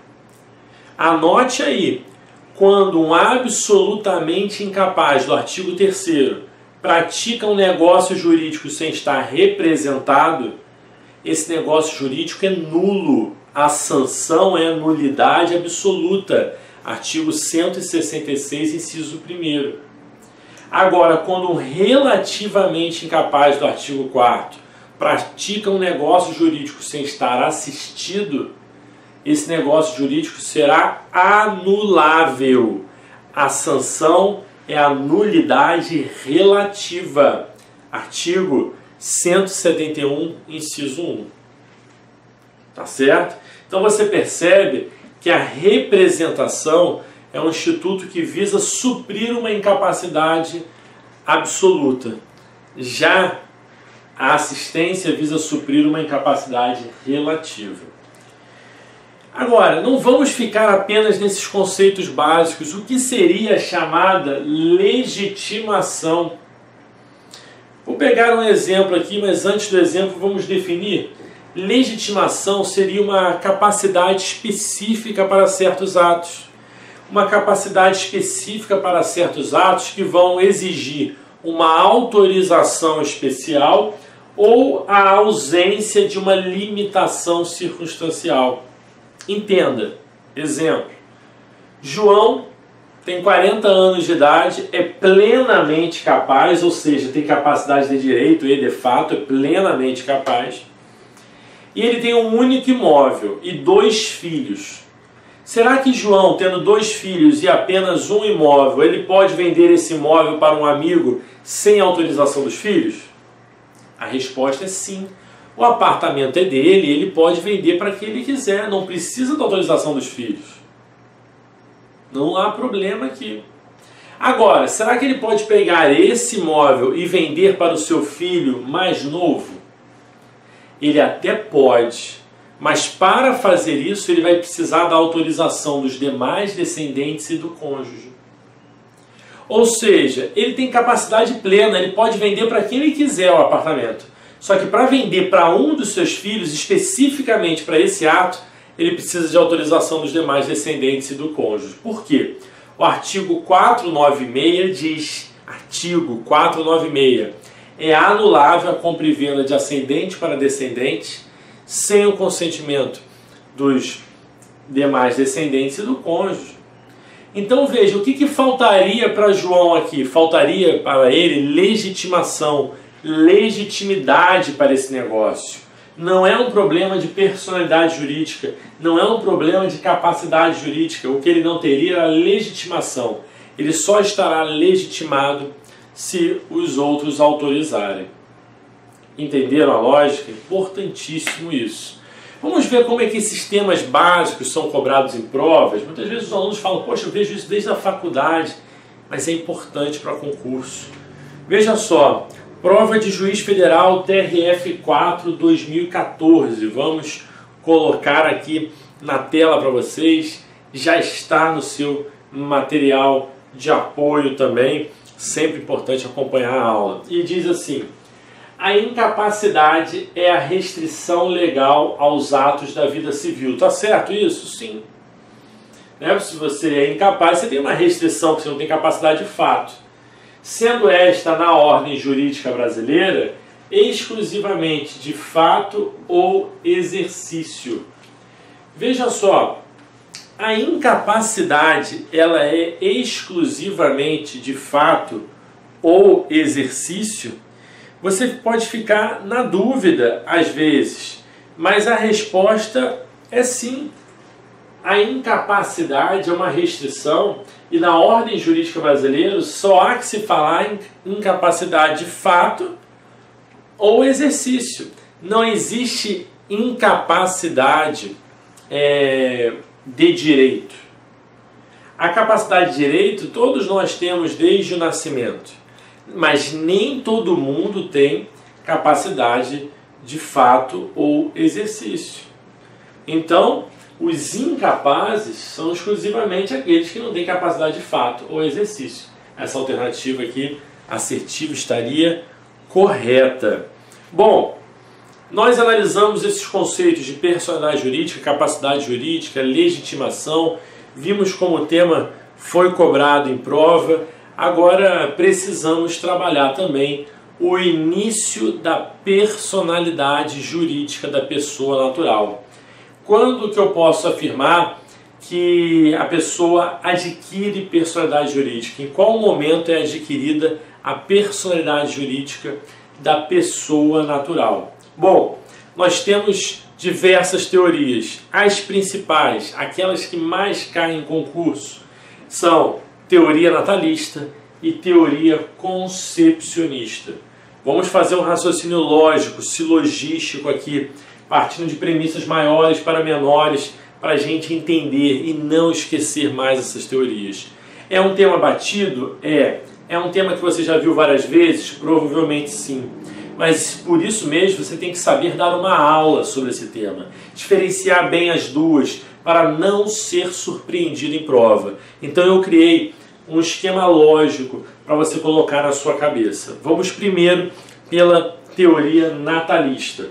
Anote aí, quando um absolutamente incapaz do artigo terceiro pratica um negócio jurídico sem estar representado, esse negócio jurídico é nulo. A sanção é nulidade absoluta. Artigo cento e sessenta e seis, inciso primeiro. Agora, quando um relativamente incapaz do artigo quarto pratica um negócio jurídico sem estar assistido, esse negócio jurídico será anulável. A sanção é a nulidade relativa. Artigo cento e setenta e um, inciso um. Tá certo? Então você percebe que a representação é um instituto que visa suprir uma incapacidade absoluta. Já a assistência visa suprir uma incapacidade relativa. Agora, não vamos ficar apenas nesses conceitos básicos. O que seria a chamada legitimação? Vou pegar um exemplo aqui, mas antes do exemplo vamos definir. Legitimação seria uma capacidade específica para certos atos. Uma capacidade específica para certos atos que vão exigir uma autorização especial ou a ausência de uma limitação circunstancial. Entenda, exemplo, João tem quarenta anos de idade, é plenamente capaz, ou seja, tem capacidade de direito e de fato é plenamente capaz, e ele tem um único imóvel e dois filhos. Será que João, tendo dois filhos e apenas um imóvel, ele pode vender esse imóvel para um amigo sem autorização dos filhos? A resposta é sim. O apartamento é dele, ele pode vender para quem ele quiser, não precisa da autorização dos filhos. Não há problema aqui. Agora, será que ele pode pegar esse imóvel e vender para o seu filho mais novo? Ele até pode, mas para fazer isso ele vai precisar da autorização dos demais descendentes e do cônjuge. Ou seja, ele tem capacidade plena, ele pode vender para quem ele quiser o apartamento. Só que para vender para um dos seus filhos, especificamente para esse ato, ele precisa de autorização dos demais descendentes e do cônjuge. Por quê? O artigo quatrocentos e noventa e seis diz, artigo quatrocentos e noventa e seis, é anulável a compra e venda de ascendente para descendente sem o consentimento dos demais descendentes e do cônjuge. Então veja, o que, que faltaria para João aqui? Faltaria para ele legitimação, legitimidade para esse negócio. Não é um problema de personalidade jurídica, não é um problema de capacidade jurídica. O que ele não teria era legitimação. Ele só estará legitimado se os outros autorizarem. Entenderam a lógica? Importantíssimo isso. Vamos ver como é que esses temas básicos são cobrados em provas. Muitas vezes os alunos falam, poxa, eu vejo isso desde a faculdade, mas é importante para concurso. Veja só, prova de juiz federal T R F quatro dois mil e quatorze. Vamos colocar aqui na tela para vocês. Já está no seu material de apoio também. Sempre importante acompanhar a aula. E diz assim: a incapacidade é a restrição legal aos atos da vida civil. Tá certo isso? Sim. Né? Se você é incapaz, você tem uma restrição, porque você não tem capacidade de fato. Sendo esta, na ordem jurídica brasileira, exclusivamente de fato ou exercício. Veja só, a incapacidade ela é exclusivamente de fato ou exercício. Você pode ficar na dúvida às vezes, mas a resposta é sim. A incapacidade é uma restrição e na ordem jurídica brasileira só há que se falar em incapacidade de fato ou exercício. Não existe incapacidade é, de direito. A capacidade de direito todos nós temos desde o nascimento, mas nem todo mundo tem capacidade de fato ou exercício. Então, os incapazes são exclusivamente aqueles que não têm capacidade de fato ou exercício. Essa alternativa aqui, assertiva, estaria correta. Bom, nós analisamos esses conceitos de personalidade jurídica, capacidade jurídica, legitimação, vimos como o tema foi cobrado em prova. Agora precisamos trabalhar também o início da personalidade jurídica da pessoa natural. Quando que eu posso afirmar que a pessoa adquire personalidade jurídica? Em qual momento é adquirida a personalidade jurídica da pessoa natural? Bom, nós temos diversas teorias. As principais, aquelas que mais caem em concurso, são teoria natalista e teoria concepcionista. Vamos fazer um raciocínio lógico, silogístico aqui, partindo de premissas maiores para menores, para a gente entender e não esquecer mais essas teorias. É um tema batido? É. É um tema que você já viu várias vezes? Provavelmente sim. Mas por isso mesmo você tem que saber dar uma aula sobre esse tema. Diferenciar bem as duas para não ser surpreendido em prova. Então eu criei um esquema lógico para você colocar na sua cabeça. Vamos primeiro pela teoria natalista.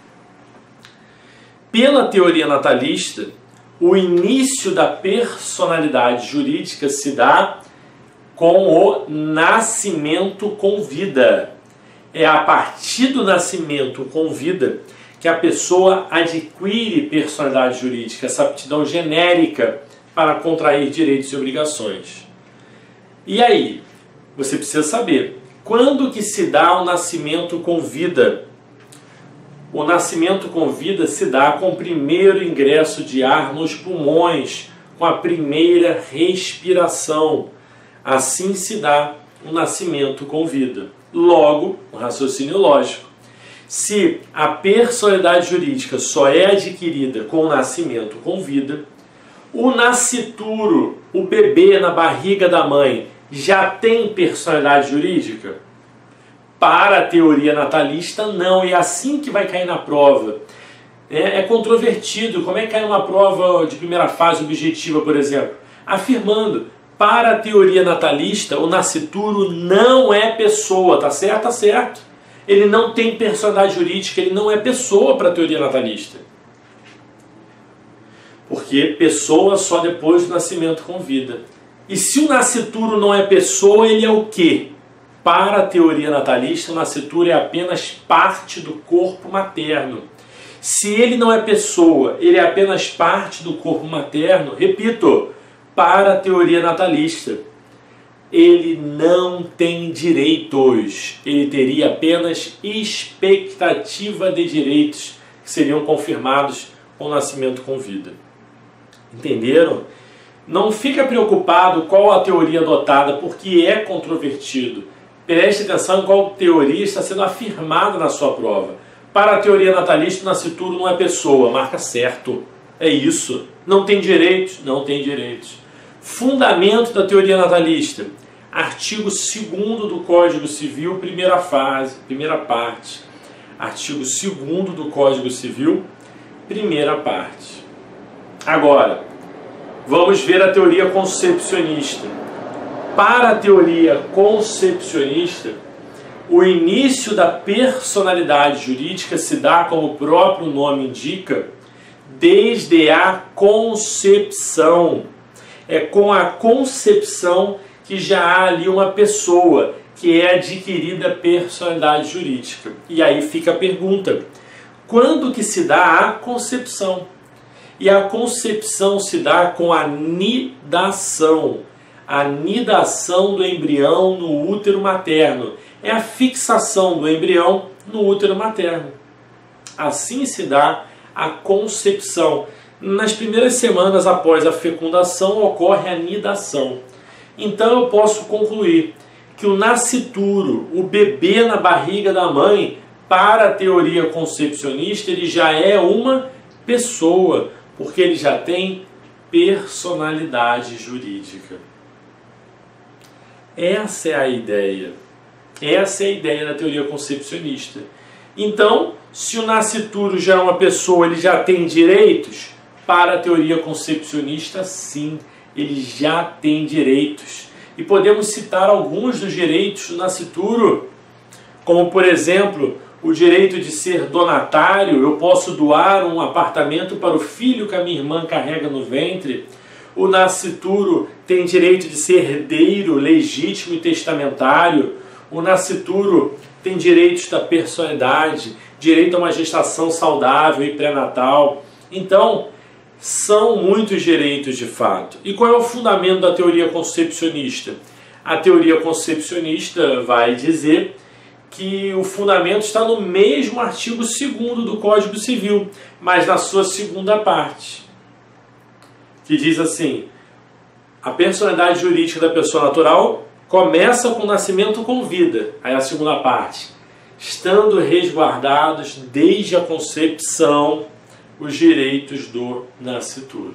Pela teoria natalista, o início da personalidade jurídica se dá com o nascimento com vida. É a partir do nascimento com vida que a pessoa adquire personalidade jurídica, essa aptidão genérica para contrair direitos e obrigações. E aí, você precisa saber, quando que se dá o nascimento com vida? O nascimento com vida se dá com o primeiro ingresso de ar nos pulmões, com a primeira respiração. Assim se dá o nascimento com vida. Logo, um raciocínio lógico. Se a personalidade jurídica só é adquirida com o nascimento com vida, o nascituro, o bebê na barriga da mãe, já tem personalidade jurídica? Para a teoria natalista, não. E é assim que vai cair na prova. É, é controvertido. Como é que cai numa prova de primeira fase objetiva, por exemplo? Afirmando, para a teoria natalista, o nascituro não é pessoa. Tá certo? Tá certo. Ele não tem personalidade jurídica, ele não é pessoa para a teoria natalista. Porque pessoa só depois do nascimento com vida. E se o nascituro não é pessoa, ele é o quê? Para a teoria natalista, o nascituro é apenas parte do corpo materno. Se ele não é pessoa, ele é apenas parte do corpo materno, repito, para a teoria natalista, ele não tem direitos. Ele teria apenas expectativa de direitos que seriam confirmados com o nascimento com vida. Entenderam? Não fica preocupado qual a teoria adotada, porque é controvertido. Preste atenção em qual teoria está sendo afirmada na sua prova. Para a teoria natalista, o nascituro não é pessoa. Marca certo. É isso. Não tem direitos? Não tem direitos. Fundamento da teoria natalista. Artigo segundo do Código Civil, primeira fase, primeira parte. Artigo segundo do Código Civil, primeira parte. Agora, vamos ver a teoria concepcionista. Para a teoria concepcionista, o início da personalidade jurídica se dá, como o próprio nome indica, desde a concepção. É com a concepção que já há ali uma pessoa, que é adquirida personalidade jurídica. E aí fica a pergunta, quando que se dá a concepção? E a concepção se dá com a nidação. A nidação do embrião no útero materno. É a fixação do embrião no útero materno. Assim se dá a concepção. Nas primeiras semanas após a fecundação ocorre a nidação. Então eu posso concluir que o nascituro, o bebê na barriga da mãe, para a teoria concepcionista, ele já é uma pessoa, porque ele já tem personalidade jurídica. Essa é a ideia. Essa é a ideia da teoria concepcionista. Então, se o nascituro já é uma pessoa, ele já tem direitos? Para a teoria concepcionista, sim, ele já tem direitos. E podemos citar alguns dos direitos do nascituro, como por exemplo, o direito de ser donatário, eu posso doar um apartamento para o filho que a minha irmã carrega no ventre. O nascituro tem direito de ser herdeiro legítimo e testamentário. O nascituro tem direitos da personalidade, direito a uma gestação saudável e pré-natal. Então, são muitos direitos de fato. E qual é o fundamento da teoria concepcionista? A teoria concepcionista vai dizer que o fundamento está no mesmo artigo segundo do Código Civil, mas na sua segunda parte, que diz assim: a personalidade jurídica da pessoa natural começa com o nascimento com vida. Aí a segunda parte, estando resguardados desde a concepção os direitos do nascituro.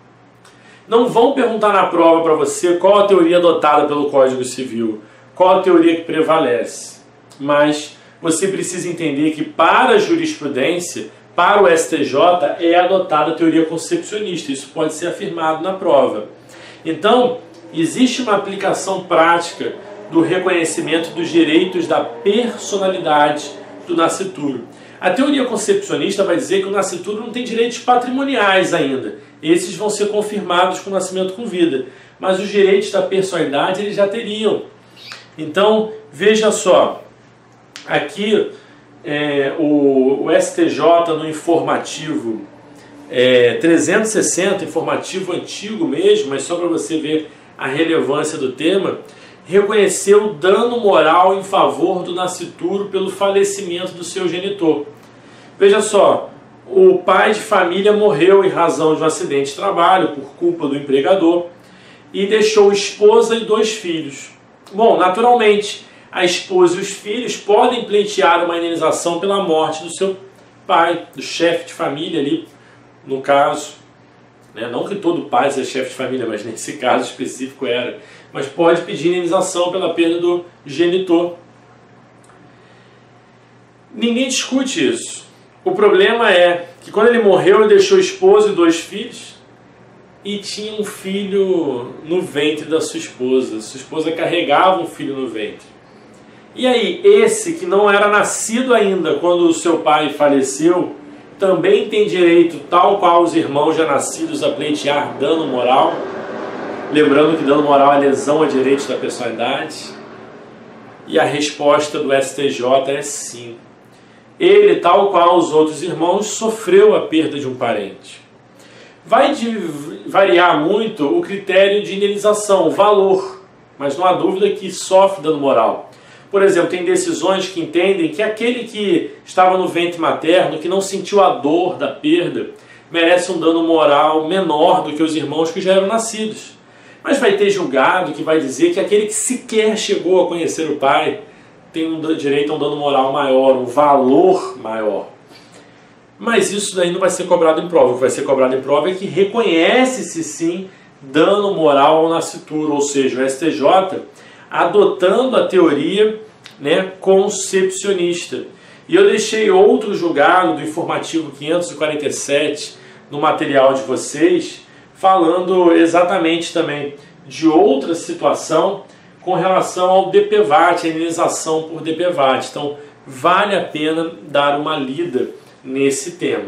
Não vão perguntar na prova para você qual a teoria adotada pelo Código Civil, qual a teoria que prevalece, mas você precisa entender que para a jurisprudência, para o S T J, é adotada a teoria concepcionista. Isso pode ser afirmado na prova. Então, existe uma aplicação prática do reconhecimento dos direitos da personalidade do nascituro. A teoria concepcionista vai dizer que o nascituro não tem direitos patrimoniais ainda. Esses vão ser confirmados com o nascimento com vida. Mas os direitos da personalidade eles já teriam. Então, veja só. Aqui, é, o, o S T J no informativo é, trezentos e sessenta, informativo antigo mesmo, mas só para você ver a relevância do tema, reconheceu o dano moral em favor do nascituro pelo falecimento do seu genitor. Veja só, o pai de família morreu em razão de um acidente de trabalho por culpa do empregador e deixou esposa e dois filhos. Bom, naturalmente, a esposa e os filhos podem pleitear uma indenização pela morte do seu pai, do chefe de família ali, no caso. Né? Não que todo pai seja chefe de família, mas nesse caso específico era. Mas pode pedir indenização pela perda do genitor. Ninguém discute isso. O problema é que quando ele morreu, ele deixou esposa e dois filhos e tinha um filho no ventre da sua esposa. Sua esposa carregava um filho no ventre. E aí, esse que não era nascido ainda quando o seu pai faleceu, também tem direito, tal qual os irmãos já nascidos, a pleitear dano moral? Lembrando que dano moral é lesão a direitos da personalidade. E a resposta do S T J é sim. Ele, tal qual os outros irmãos, sofreu a perda de um parente. Vai de, variar muito o critério de indenização, o valor, mas não há dúvida que sofre dano moral. Por exemplo, tem decisões que entendem que aquele que estava no ventre materno, que não sentiu a dor da perda, merece um dano moral menor do que os irmãos que já eram nascidos. Mas vai ter julgado que vai dizer que aquele que sequer chegou a conhecer o pai tem um direito a um dano moral maior, um valor maior. Mas isso daí não vai ser cobrado em prova. O que vai ser cobrado em prova é que reconhece-se sim dano moral ao nascituro, ou seja, o S T J adotando a teoria, né, concepcionista. E eu deixei outro julgado do informativo quinhentos e quarenta e sete no material de vocês, falando exatamente também de outra situação com relação ao D P V A T, a indenização por D P V A T. Então, vale a pena dar uma lida nesse tema.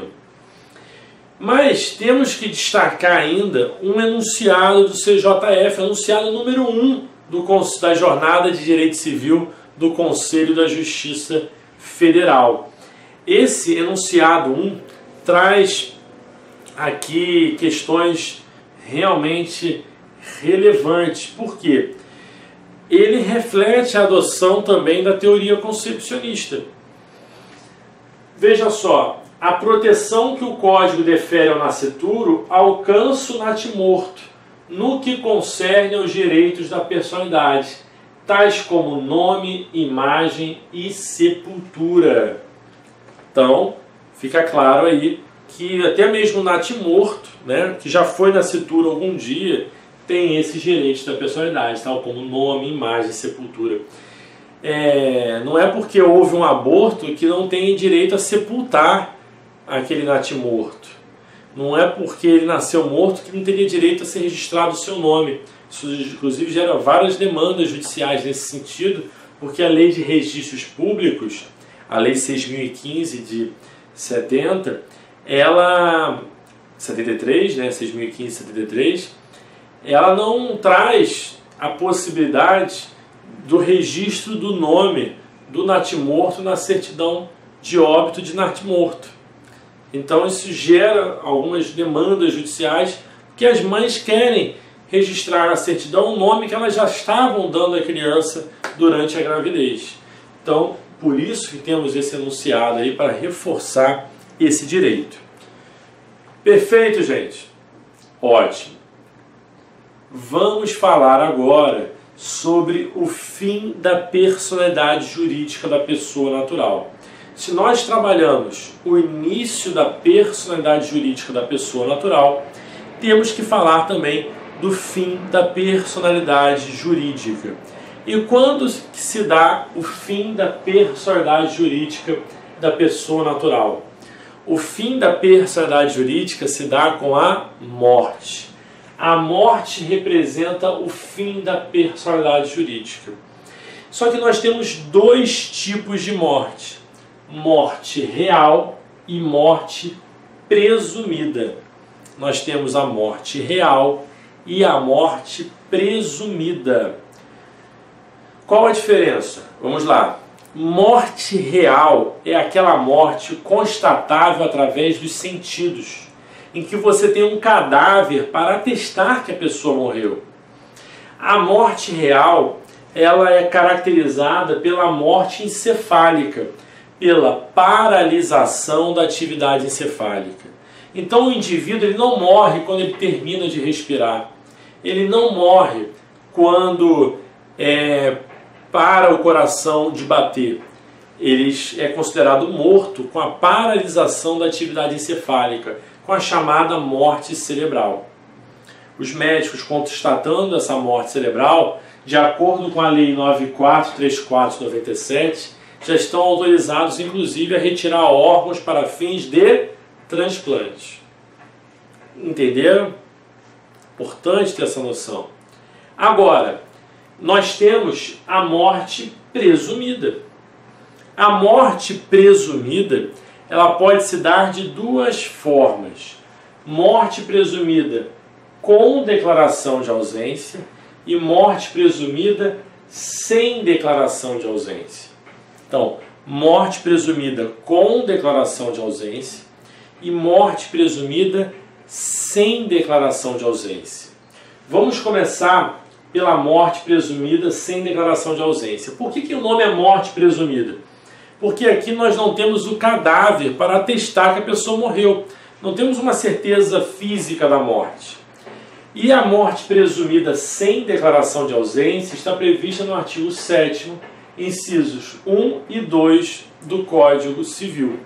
Mas temos que destacar ainda um enunciado do C J F, enunciado número um do, da Jornada de Direito Civil do Conselho da Justiça Federal. Esse enunciado um traz aqui questões realmente relevantes. Por quê? Ele reflete a adoção também da teoria concepcionista. Veja só, a proteção que o Código defere ao nascituro alcança o natimorto no que concerne aos direitos da personalidade, tais como nome, imagem e sepultura. Então, fica claro aí que até mesmo o natimorto, né, que já foi nascituro algum dia, tem esses direitos da personalidade, tal como nome, imagem e sepultura. É, não é porque houve um aborto que não tem direito a sepultar aquele natimorto. Não é porque ele nasceu morto que não teria direito a ser registrado o seu nome. Isso, inclusive, gera várias demandas judiciais nesse sentido Porque a Lei de Registros Públicos, a Lei seis mil e quinze de setenta, ela setenta e três, né, seis mil e quinze, setenta e três, ela não traz a possibilidade do registro do nome do natimorto na certidão de óbito de natimorto. Então isso gera algumas demandas judiciais, porque as mães querem registrar na certidão o nome que elas já estavam dando à criança durante a gravidez. Então, por isso que temos esse enunciado aí para reforçar esse direito. Perfeito, gente? Ótimo. Vamos falar agora sobre o fim da personalidade jurídica da pessoa natural. Se nós trabalhamos o início da personalidade jurídica da pessoa natural, temos que falar também do fim da personalidade jurídica. E quando se dá o fim da personalidade jurídica da pessoa natural? O fim da personalidade jurídica se dá com a morte. A morte representa o fim da personalidade jurídica. Só que nós temos dois tipos de morte: morte real e morte presumida. Nós temos a morte real e a morte presumida. Qual a diferença? Vamos lá. Morte real é aquela morte constatável através dos sentidos, em que você tem um cadáver para atestar que a pessoa morreu. A morte real, ela é caracterizada pela morte encefálica, pela paralisação da atividade encefálica. Então o indivíduo ele não morre quando ele termina de respirar. Ele não morre quando é, para o coração de bater. Ele é considerado morto com a paralisação da atividade encefálica, com a chamada morte cerebral. Os médicos, constatando essa morte cerebral, de acordo com a Lei nove mil quatrocentos e trinta e quatro de noventa e sete, já estão autorizados, inclusive, a retirar órgãos para fins de transplante. Entenderam? Importante ter essa noção. Agora, nós temos a morte presumida. A morte presumida, ela pode se dar de duas formas. Morte presumida com declaração de ausência e morte presumida sem declaração de ausência. Então, morte presumida com declaração de ausência e morte presumida sem declaração de ausência. Vamos começar pela morte presumida sem declaração de ausência. Por que que o nome é morte presumida? Porque aqui nós não temos o cadáver para atestar que a pessoa morreu. Não temos uma certeza física da morte. E a morte presumida sem declaração de ausência está prevista no artigo sétimo, incisos um e dois do Código Civil.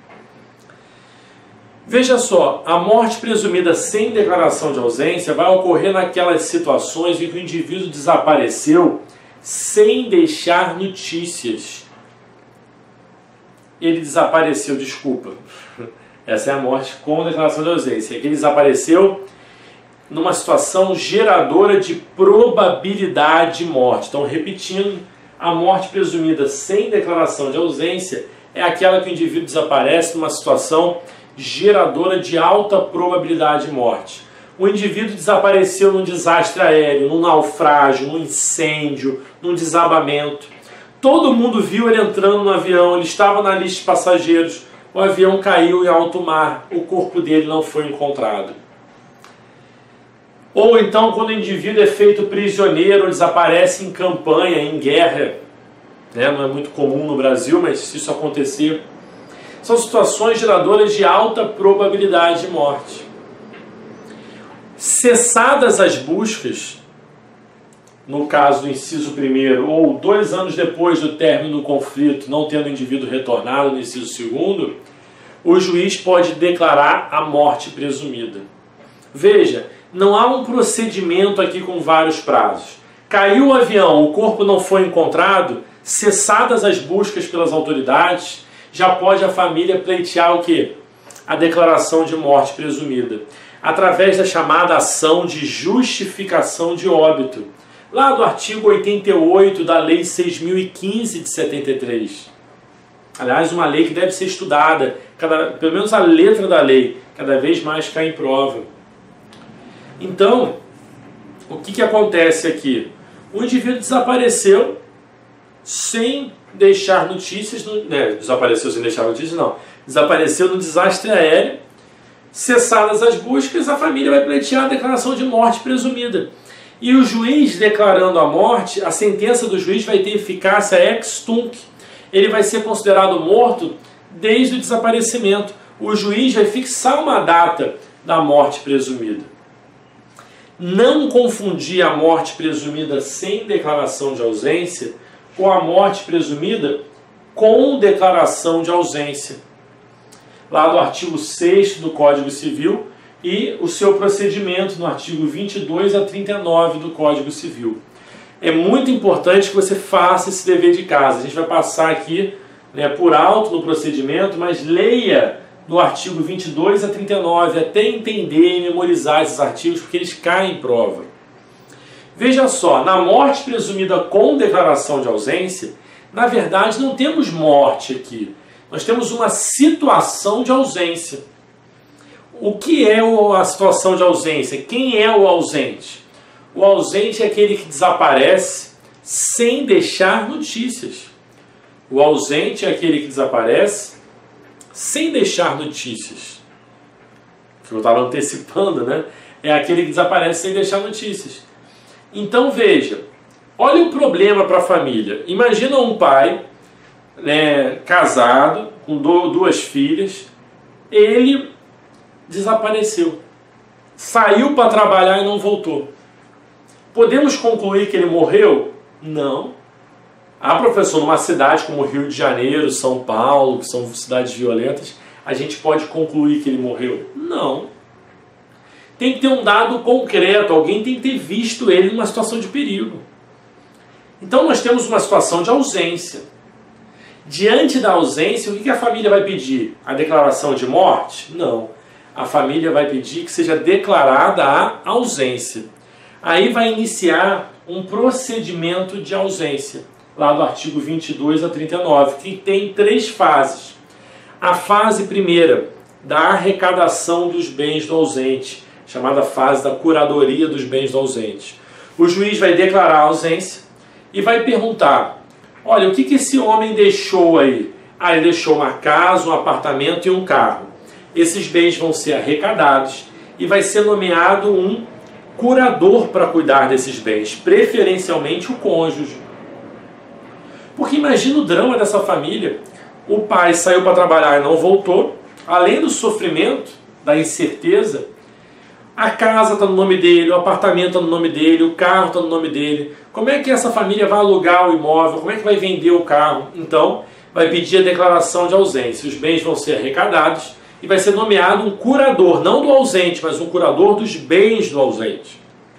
Veja só, a morte presumida sem declaração de ausência vai ocorrer naquelas situações em que o indivíduo desapareceu sem deixar notícias. Ele desapareceu, desculpa. Essa é a morte com declaração de ausência. Ele desapareceu numa situação geradora de probabilidade de morte. Então, repetindo, a morte presumida sem declaração de ausência é aquela que o indivíduo desaparece numa situação geradora de alta probabilidade de morte. O indivíduo desapareceu num desastre aéreo, num naufrágio, num incêndio, num desabamento. Todo mundo viu ele entrando no avião, ele estava na lista de passageiros, o avião caiu em alto mar, o corpo dele não foi encontrado. Ou então, quando o indivíduo é feito prisioneiro, desaparece em campanha, em guerra, né? Não é muito comum no Brasil, mas se isso acontecer, são situações geradoras de alta probabilidade de morte. Cessadas as buscas, no caso do inciso primeiro, ou dois anos depois do término do conflito, não tendo o indivíduo retornado no inciso segundo, o juiz pode declarar a morte presumida. Veja, não há um procedimento aqui com vários prazos. Caiu o avião, o corpo não foi encontrado, cessadas as buscas pelas autoridades, já pode a família pleitear o quê? A declaração de morte presumida, através da chamada ação de justificação de óbito. lá do artigo oitenta e oito da Lei seis mil e quinze de setenta e três. Aliás, uma lei que deve ser estudada, cada, pelo menos a letra da lei, cada vez mais cai em prova. Então, o que, que acontece aqui? O indivíduo desapareceu sem deixar notícias, no, né, desapareceu sem deixar notícias, não, desapareceu no desastre aéreo, cessadas as buscas, a família vai pleitear a declaração de morte presumida. E o juiz declarando a morte, a sentença do juiz vai ter eficácia ex tunc. Ele vai ser considerado morto desde o desaparecimento. O juiz vai fixar uma data da morte presumida. Não confundir a morte presumida sem declaração de ausência com a morte presumida com declaração de ausência. Lá do artigo sexto do Código Civil e o seu procedimento no artigo vinte e dois a trinta e nove do Código Civil. É muito importante que você faça esse dever de casa. A gente vai passar aqui, né, por alto no procedimento, mas leia do artigo vinte e dois a trinta e nove até entender e memorizar esses artigos, porque eles caem em prova. Veja só, na morte presumida com declaração de ausência, na verdade não temos morte aqui. Nós temos uma situação de ausência. O que é a situação de ausência? Quem é o ausente? O ausente é aquele que desaparece sem deixar notícias. O ausente é aquele que desaparece sem deixar notícias. Que eu estava antecipando, né? É aquele que desaparece sem deixar notícias. Então veja, olha o problema para a família. Imagina um pai, né, casado, com duas filhas, ele desapareceu. Saiu para trabalhar e não voltou. Podemos concluir que ele morreu? Não. Ah, professor, numa cidade como Rio de Janeiro, São Paulo, que são cidades violentas, a gente pode concluir que ele morreu? Não. Tem que ter um dado concreto, alguém tem que ter visto ele numa situação de perigo. Então nós temos uma situação de ausência. Diante da ausência, o que a família vai pedir? A declaração de morte? Não. A família vai pedir que seja declarada a ausência. Aí vai iniciar um procedimento de ausência, lá do artigo vinte e dois a trinta e nove, que tem três fases. A fase primeira, da arrecadação dos bens do ausente, chamada fase da curadoria dos bens do ausente. O juiz vai declarar a ausência e vai perguntar, olha, o que, que esse homem deixou aí? Ah, ele deixou uma casa, um apartamento e um carro. Esses bens vão ser arrecadados e vai ser nomeado um curador para cuidar desses bens, preferencialmente o cônjuge. Porque imagina o drama dessa família. O pai saiu para trabalhar e não voltou. Além do sofrimento, da incerteza, a casa está no nome dele, o apartamento está no nome dele, o carro está no nome dele. Como é que essa família vai alugar o imóvel? Como é que vai vender o carro? Então, vai pedir a declaração de ausência. Os bens vão ser arrecadados e vai ser nomeado um curador, não do ausente, mas um curador dos bens do ausente.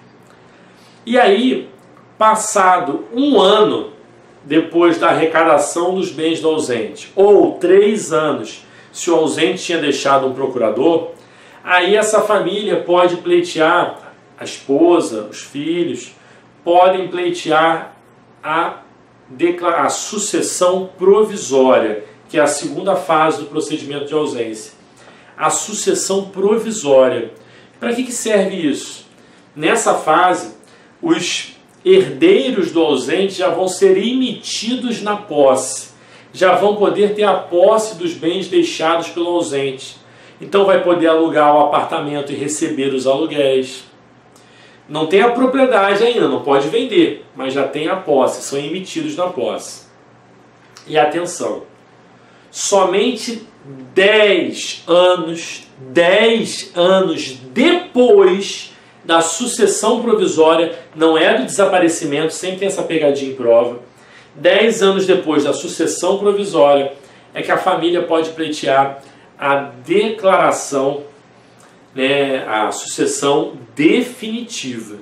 E aí, passado um ano depois da arrecadação dos bens do ausente, ou três anos, se o ausente tinha deixado um procurador, aí essa família pode pleitear, a esposa, os filhos, podem pleitear a, a sucessão provisória, que é a segunda fase do procedimento de ausência. A sucessão provisória. Para que, que serve isso? Nessa fase, os herdeiros do ausente já vão ser emitidos na posse, já vão poder ter a posse dos bens deixados pelo ausente. Então vai poder alugar o apartamento e receber os aluguéis. Não tem a propriedade ainda, não pode vender, mas já tem a posse, são emitidos na posse. E atenção, somente dez anos, dez anos depois da sucessão provisória, não é do desaparecimento, sem ter essa pegadinha em prova, dez anos depois da sucessão provisória, é que a família pode pleitear a declaração, né, a sucessão definitiva.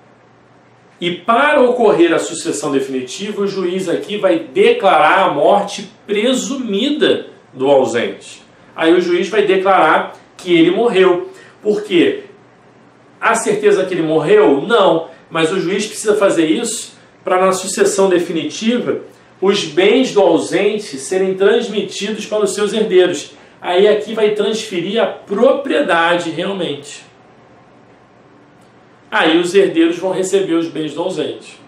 E para ocorrer a sucessão definitiva, o juiz aqui vai declarar a morte presumida do ausente. Aí o juiz vai declarar que ele morreu. Por quê? A certeza que ele morreu? Não. mas o juiz precisa fazer isso para, na sucessão definitiva, os bens do ausente serem transmitidos para os seus herdeiros. Aí aqui vai transferir a propriedade realmente. Aí os herdeiros vão receber os bens do ausente.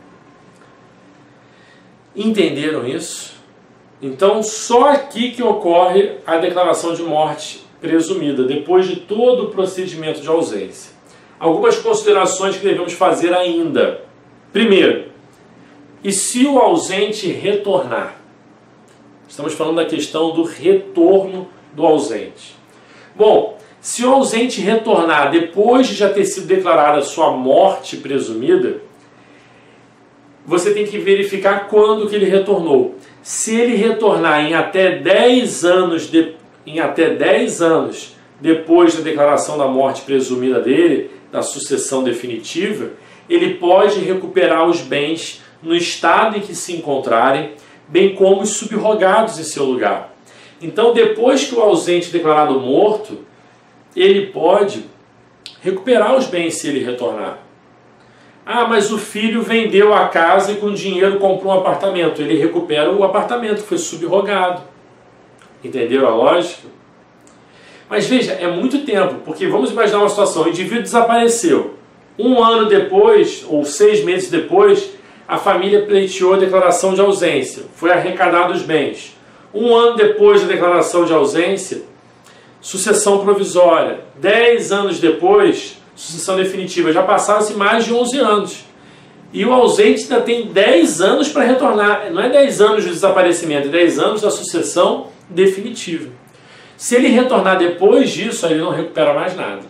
Entenderam isso? Então, só aqui que ocorre a declaração de morte presumida, depois de todo o procedimento de ausência. Algumas considerações que devemos fazer ainda. Primeiro, e se o ausente retornar? Estamos falando da questão do retorno do ausente. Bom, se o ausente retornar depois de já ter sido declarada a sua morte presumida, você tem que verificar quando que ele retornou. Se ele retornar em até dez anos, de, em até dez anos depois da declaração da morte presumida dele, da sucessão definitiva, ele pode recuperar os bens no estado em que se encontrarem, bem como os subrogados em seu lugar. Então, depois que o ausente é declarado morto, ele pode recuperar os bens se ele retornar. Ah, mas o filho vendeu a casa e com dinheiro comprou um apartamento. Ele recupera o apartamento que foi subrogado. Entenderam a lógica? Mas veja, é muito tempo, porque vamos imaginar uma situação, o indivíduo desapareceu. Um ano depois, ou seis meses depois, a família pleiteou a declaração de ausência. Foi arrecadado os bens. Um ano depois da declaração de ausência, sucessão provisória. Dez anos depois, sucessão definitiva. Já passaram-se mais de onze anos. E o ausente ainda tem dez anos para retornar. Não é dez anos de desaparecimento, é dez anos da sucessão definitiva. Se ele retornar depois disso, aí ele não recupera mais nada.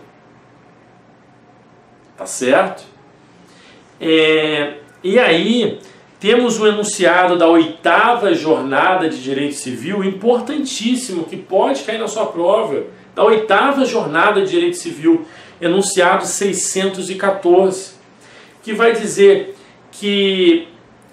Tá certo? É, e aí, temos o enunciado da oitava jornada de direito civil, importantíssimo, que pode cair na sua prova. Da oitava jornada de direito civil, enunciado seiscentos e quatorze, que vai dizer que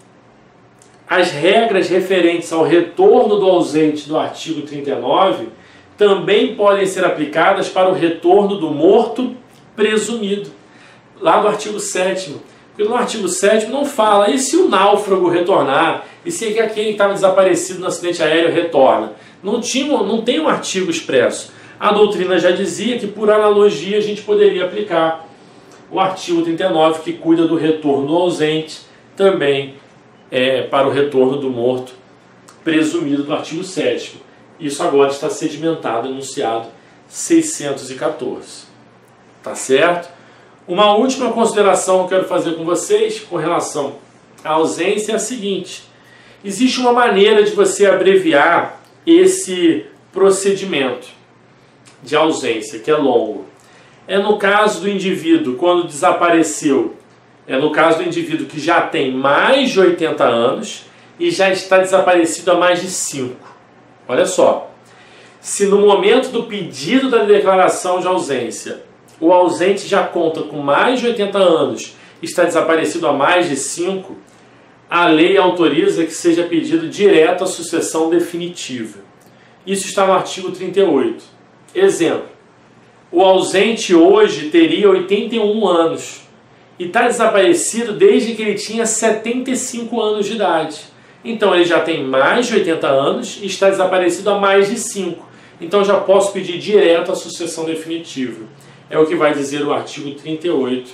as regras referentes ao retorno do ausente do artigo trinta e nove também podem ser aplicadas para o retorno do morto presumido, lá do artigo sétimo. Porque no artigo sétimo não fala, e se o náufrago retornar? E se aquele que estava desaparecido no acidente aéreo retorna? Não, tinha, não tem um artigo expresso. A doutrina já dizia que, por analogia, a gente poderia aplicar o artigo trinta e nove, que cuida do retorno do ausente, também é, para o retorno do morto presumido do artigo sétimo. Isso agora está sedimentado, enunciado seiscentos e quatorze. Tá certo? Uma última consideração que eu quero fazer com vocês com relação à ausência é a seguinte. Existe uma maneira de você abreviar esse procedimento de ausência, que é longo. É no caso do indivíduo, quando desapareceu, é no caso do indivíduo que já tem mais de oitenta anos e já está desaparecido há mais de cinco. Olha só, se no momento do pedido da declaração de ausência, o ausente já conta com mais de oitenta anos e está desaparecido há mais de cinco, a lei autoriza que seja pedido direto a sucessão definitiva. Isso está no artigo trinta e oito. Exemplo, o ausente hoje teria oitenta e um anos e está desaparecido desde que ele tinha setenta e cinco anos de idade. Então ele já tem mais de oitenta anos e está desaparecido há mais de cinco. Então já posso pedir direto a sucessão definitiva. É o que vai dizer o artigo trinta e oito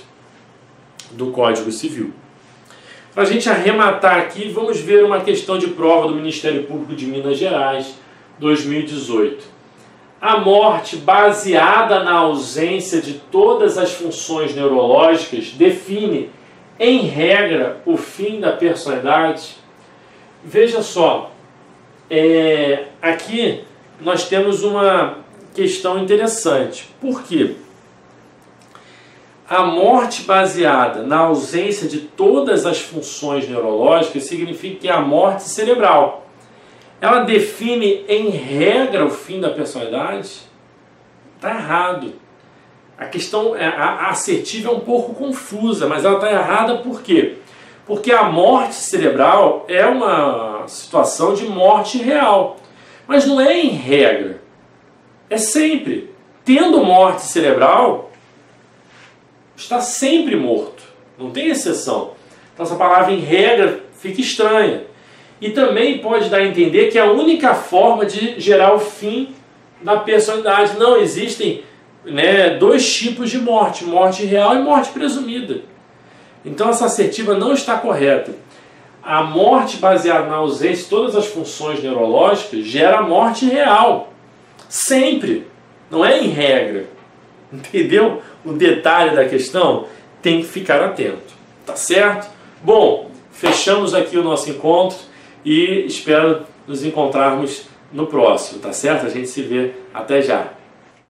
do Código Civil. Para a gente arrematar aqui, vamos ver uma questão de prova do Ministério Público de Minas Gerais, dois mil e dezoito. A morte baseada na ausência de todas as funções neurológicas define, em regra, o fim da personalidade. Veja só, é, aqui nós temos uma questão interessante. Por quê? A morte baseada na ausência de todas as funções neurológicas significa que é a morte cerebral. Ela define, em regra, o fim da personalidade? Está errado. A questão a assertiva é um pouco confusa, mas ela está errada por quê? Porque a morte cerebral é uma situação de morte real. Mas não é em regra. É sempre. Tendo morte cerebral, está sempre morto. não tem exceção. Então essa palavra em regra fica estranha. E também pode dar a entender que é a única forma de gerar o fim da personalidade. Não, existem, né, dois tipos de morte, morte real e morte presumida. Então essa assertiva não está correta. A morte baseada na ausência de todas as funções neurológicas gera morte real. Sempre. Não é em regra. Entendeu? O detalhe da questão tem que ficar atento. Tá certo? Bom, fechamos aqui o nosso encontro e espero nos encontrarmos no próximo. Tá certo? A gente se vê. Até já.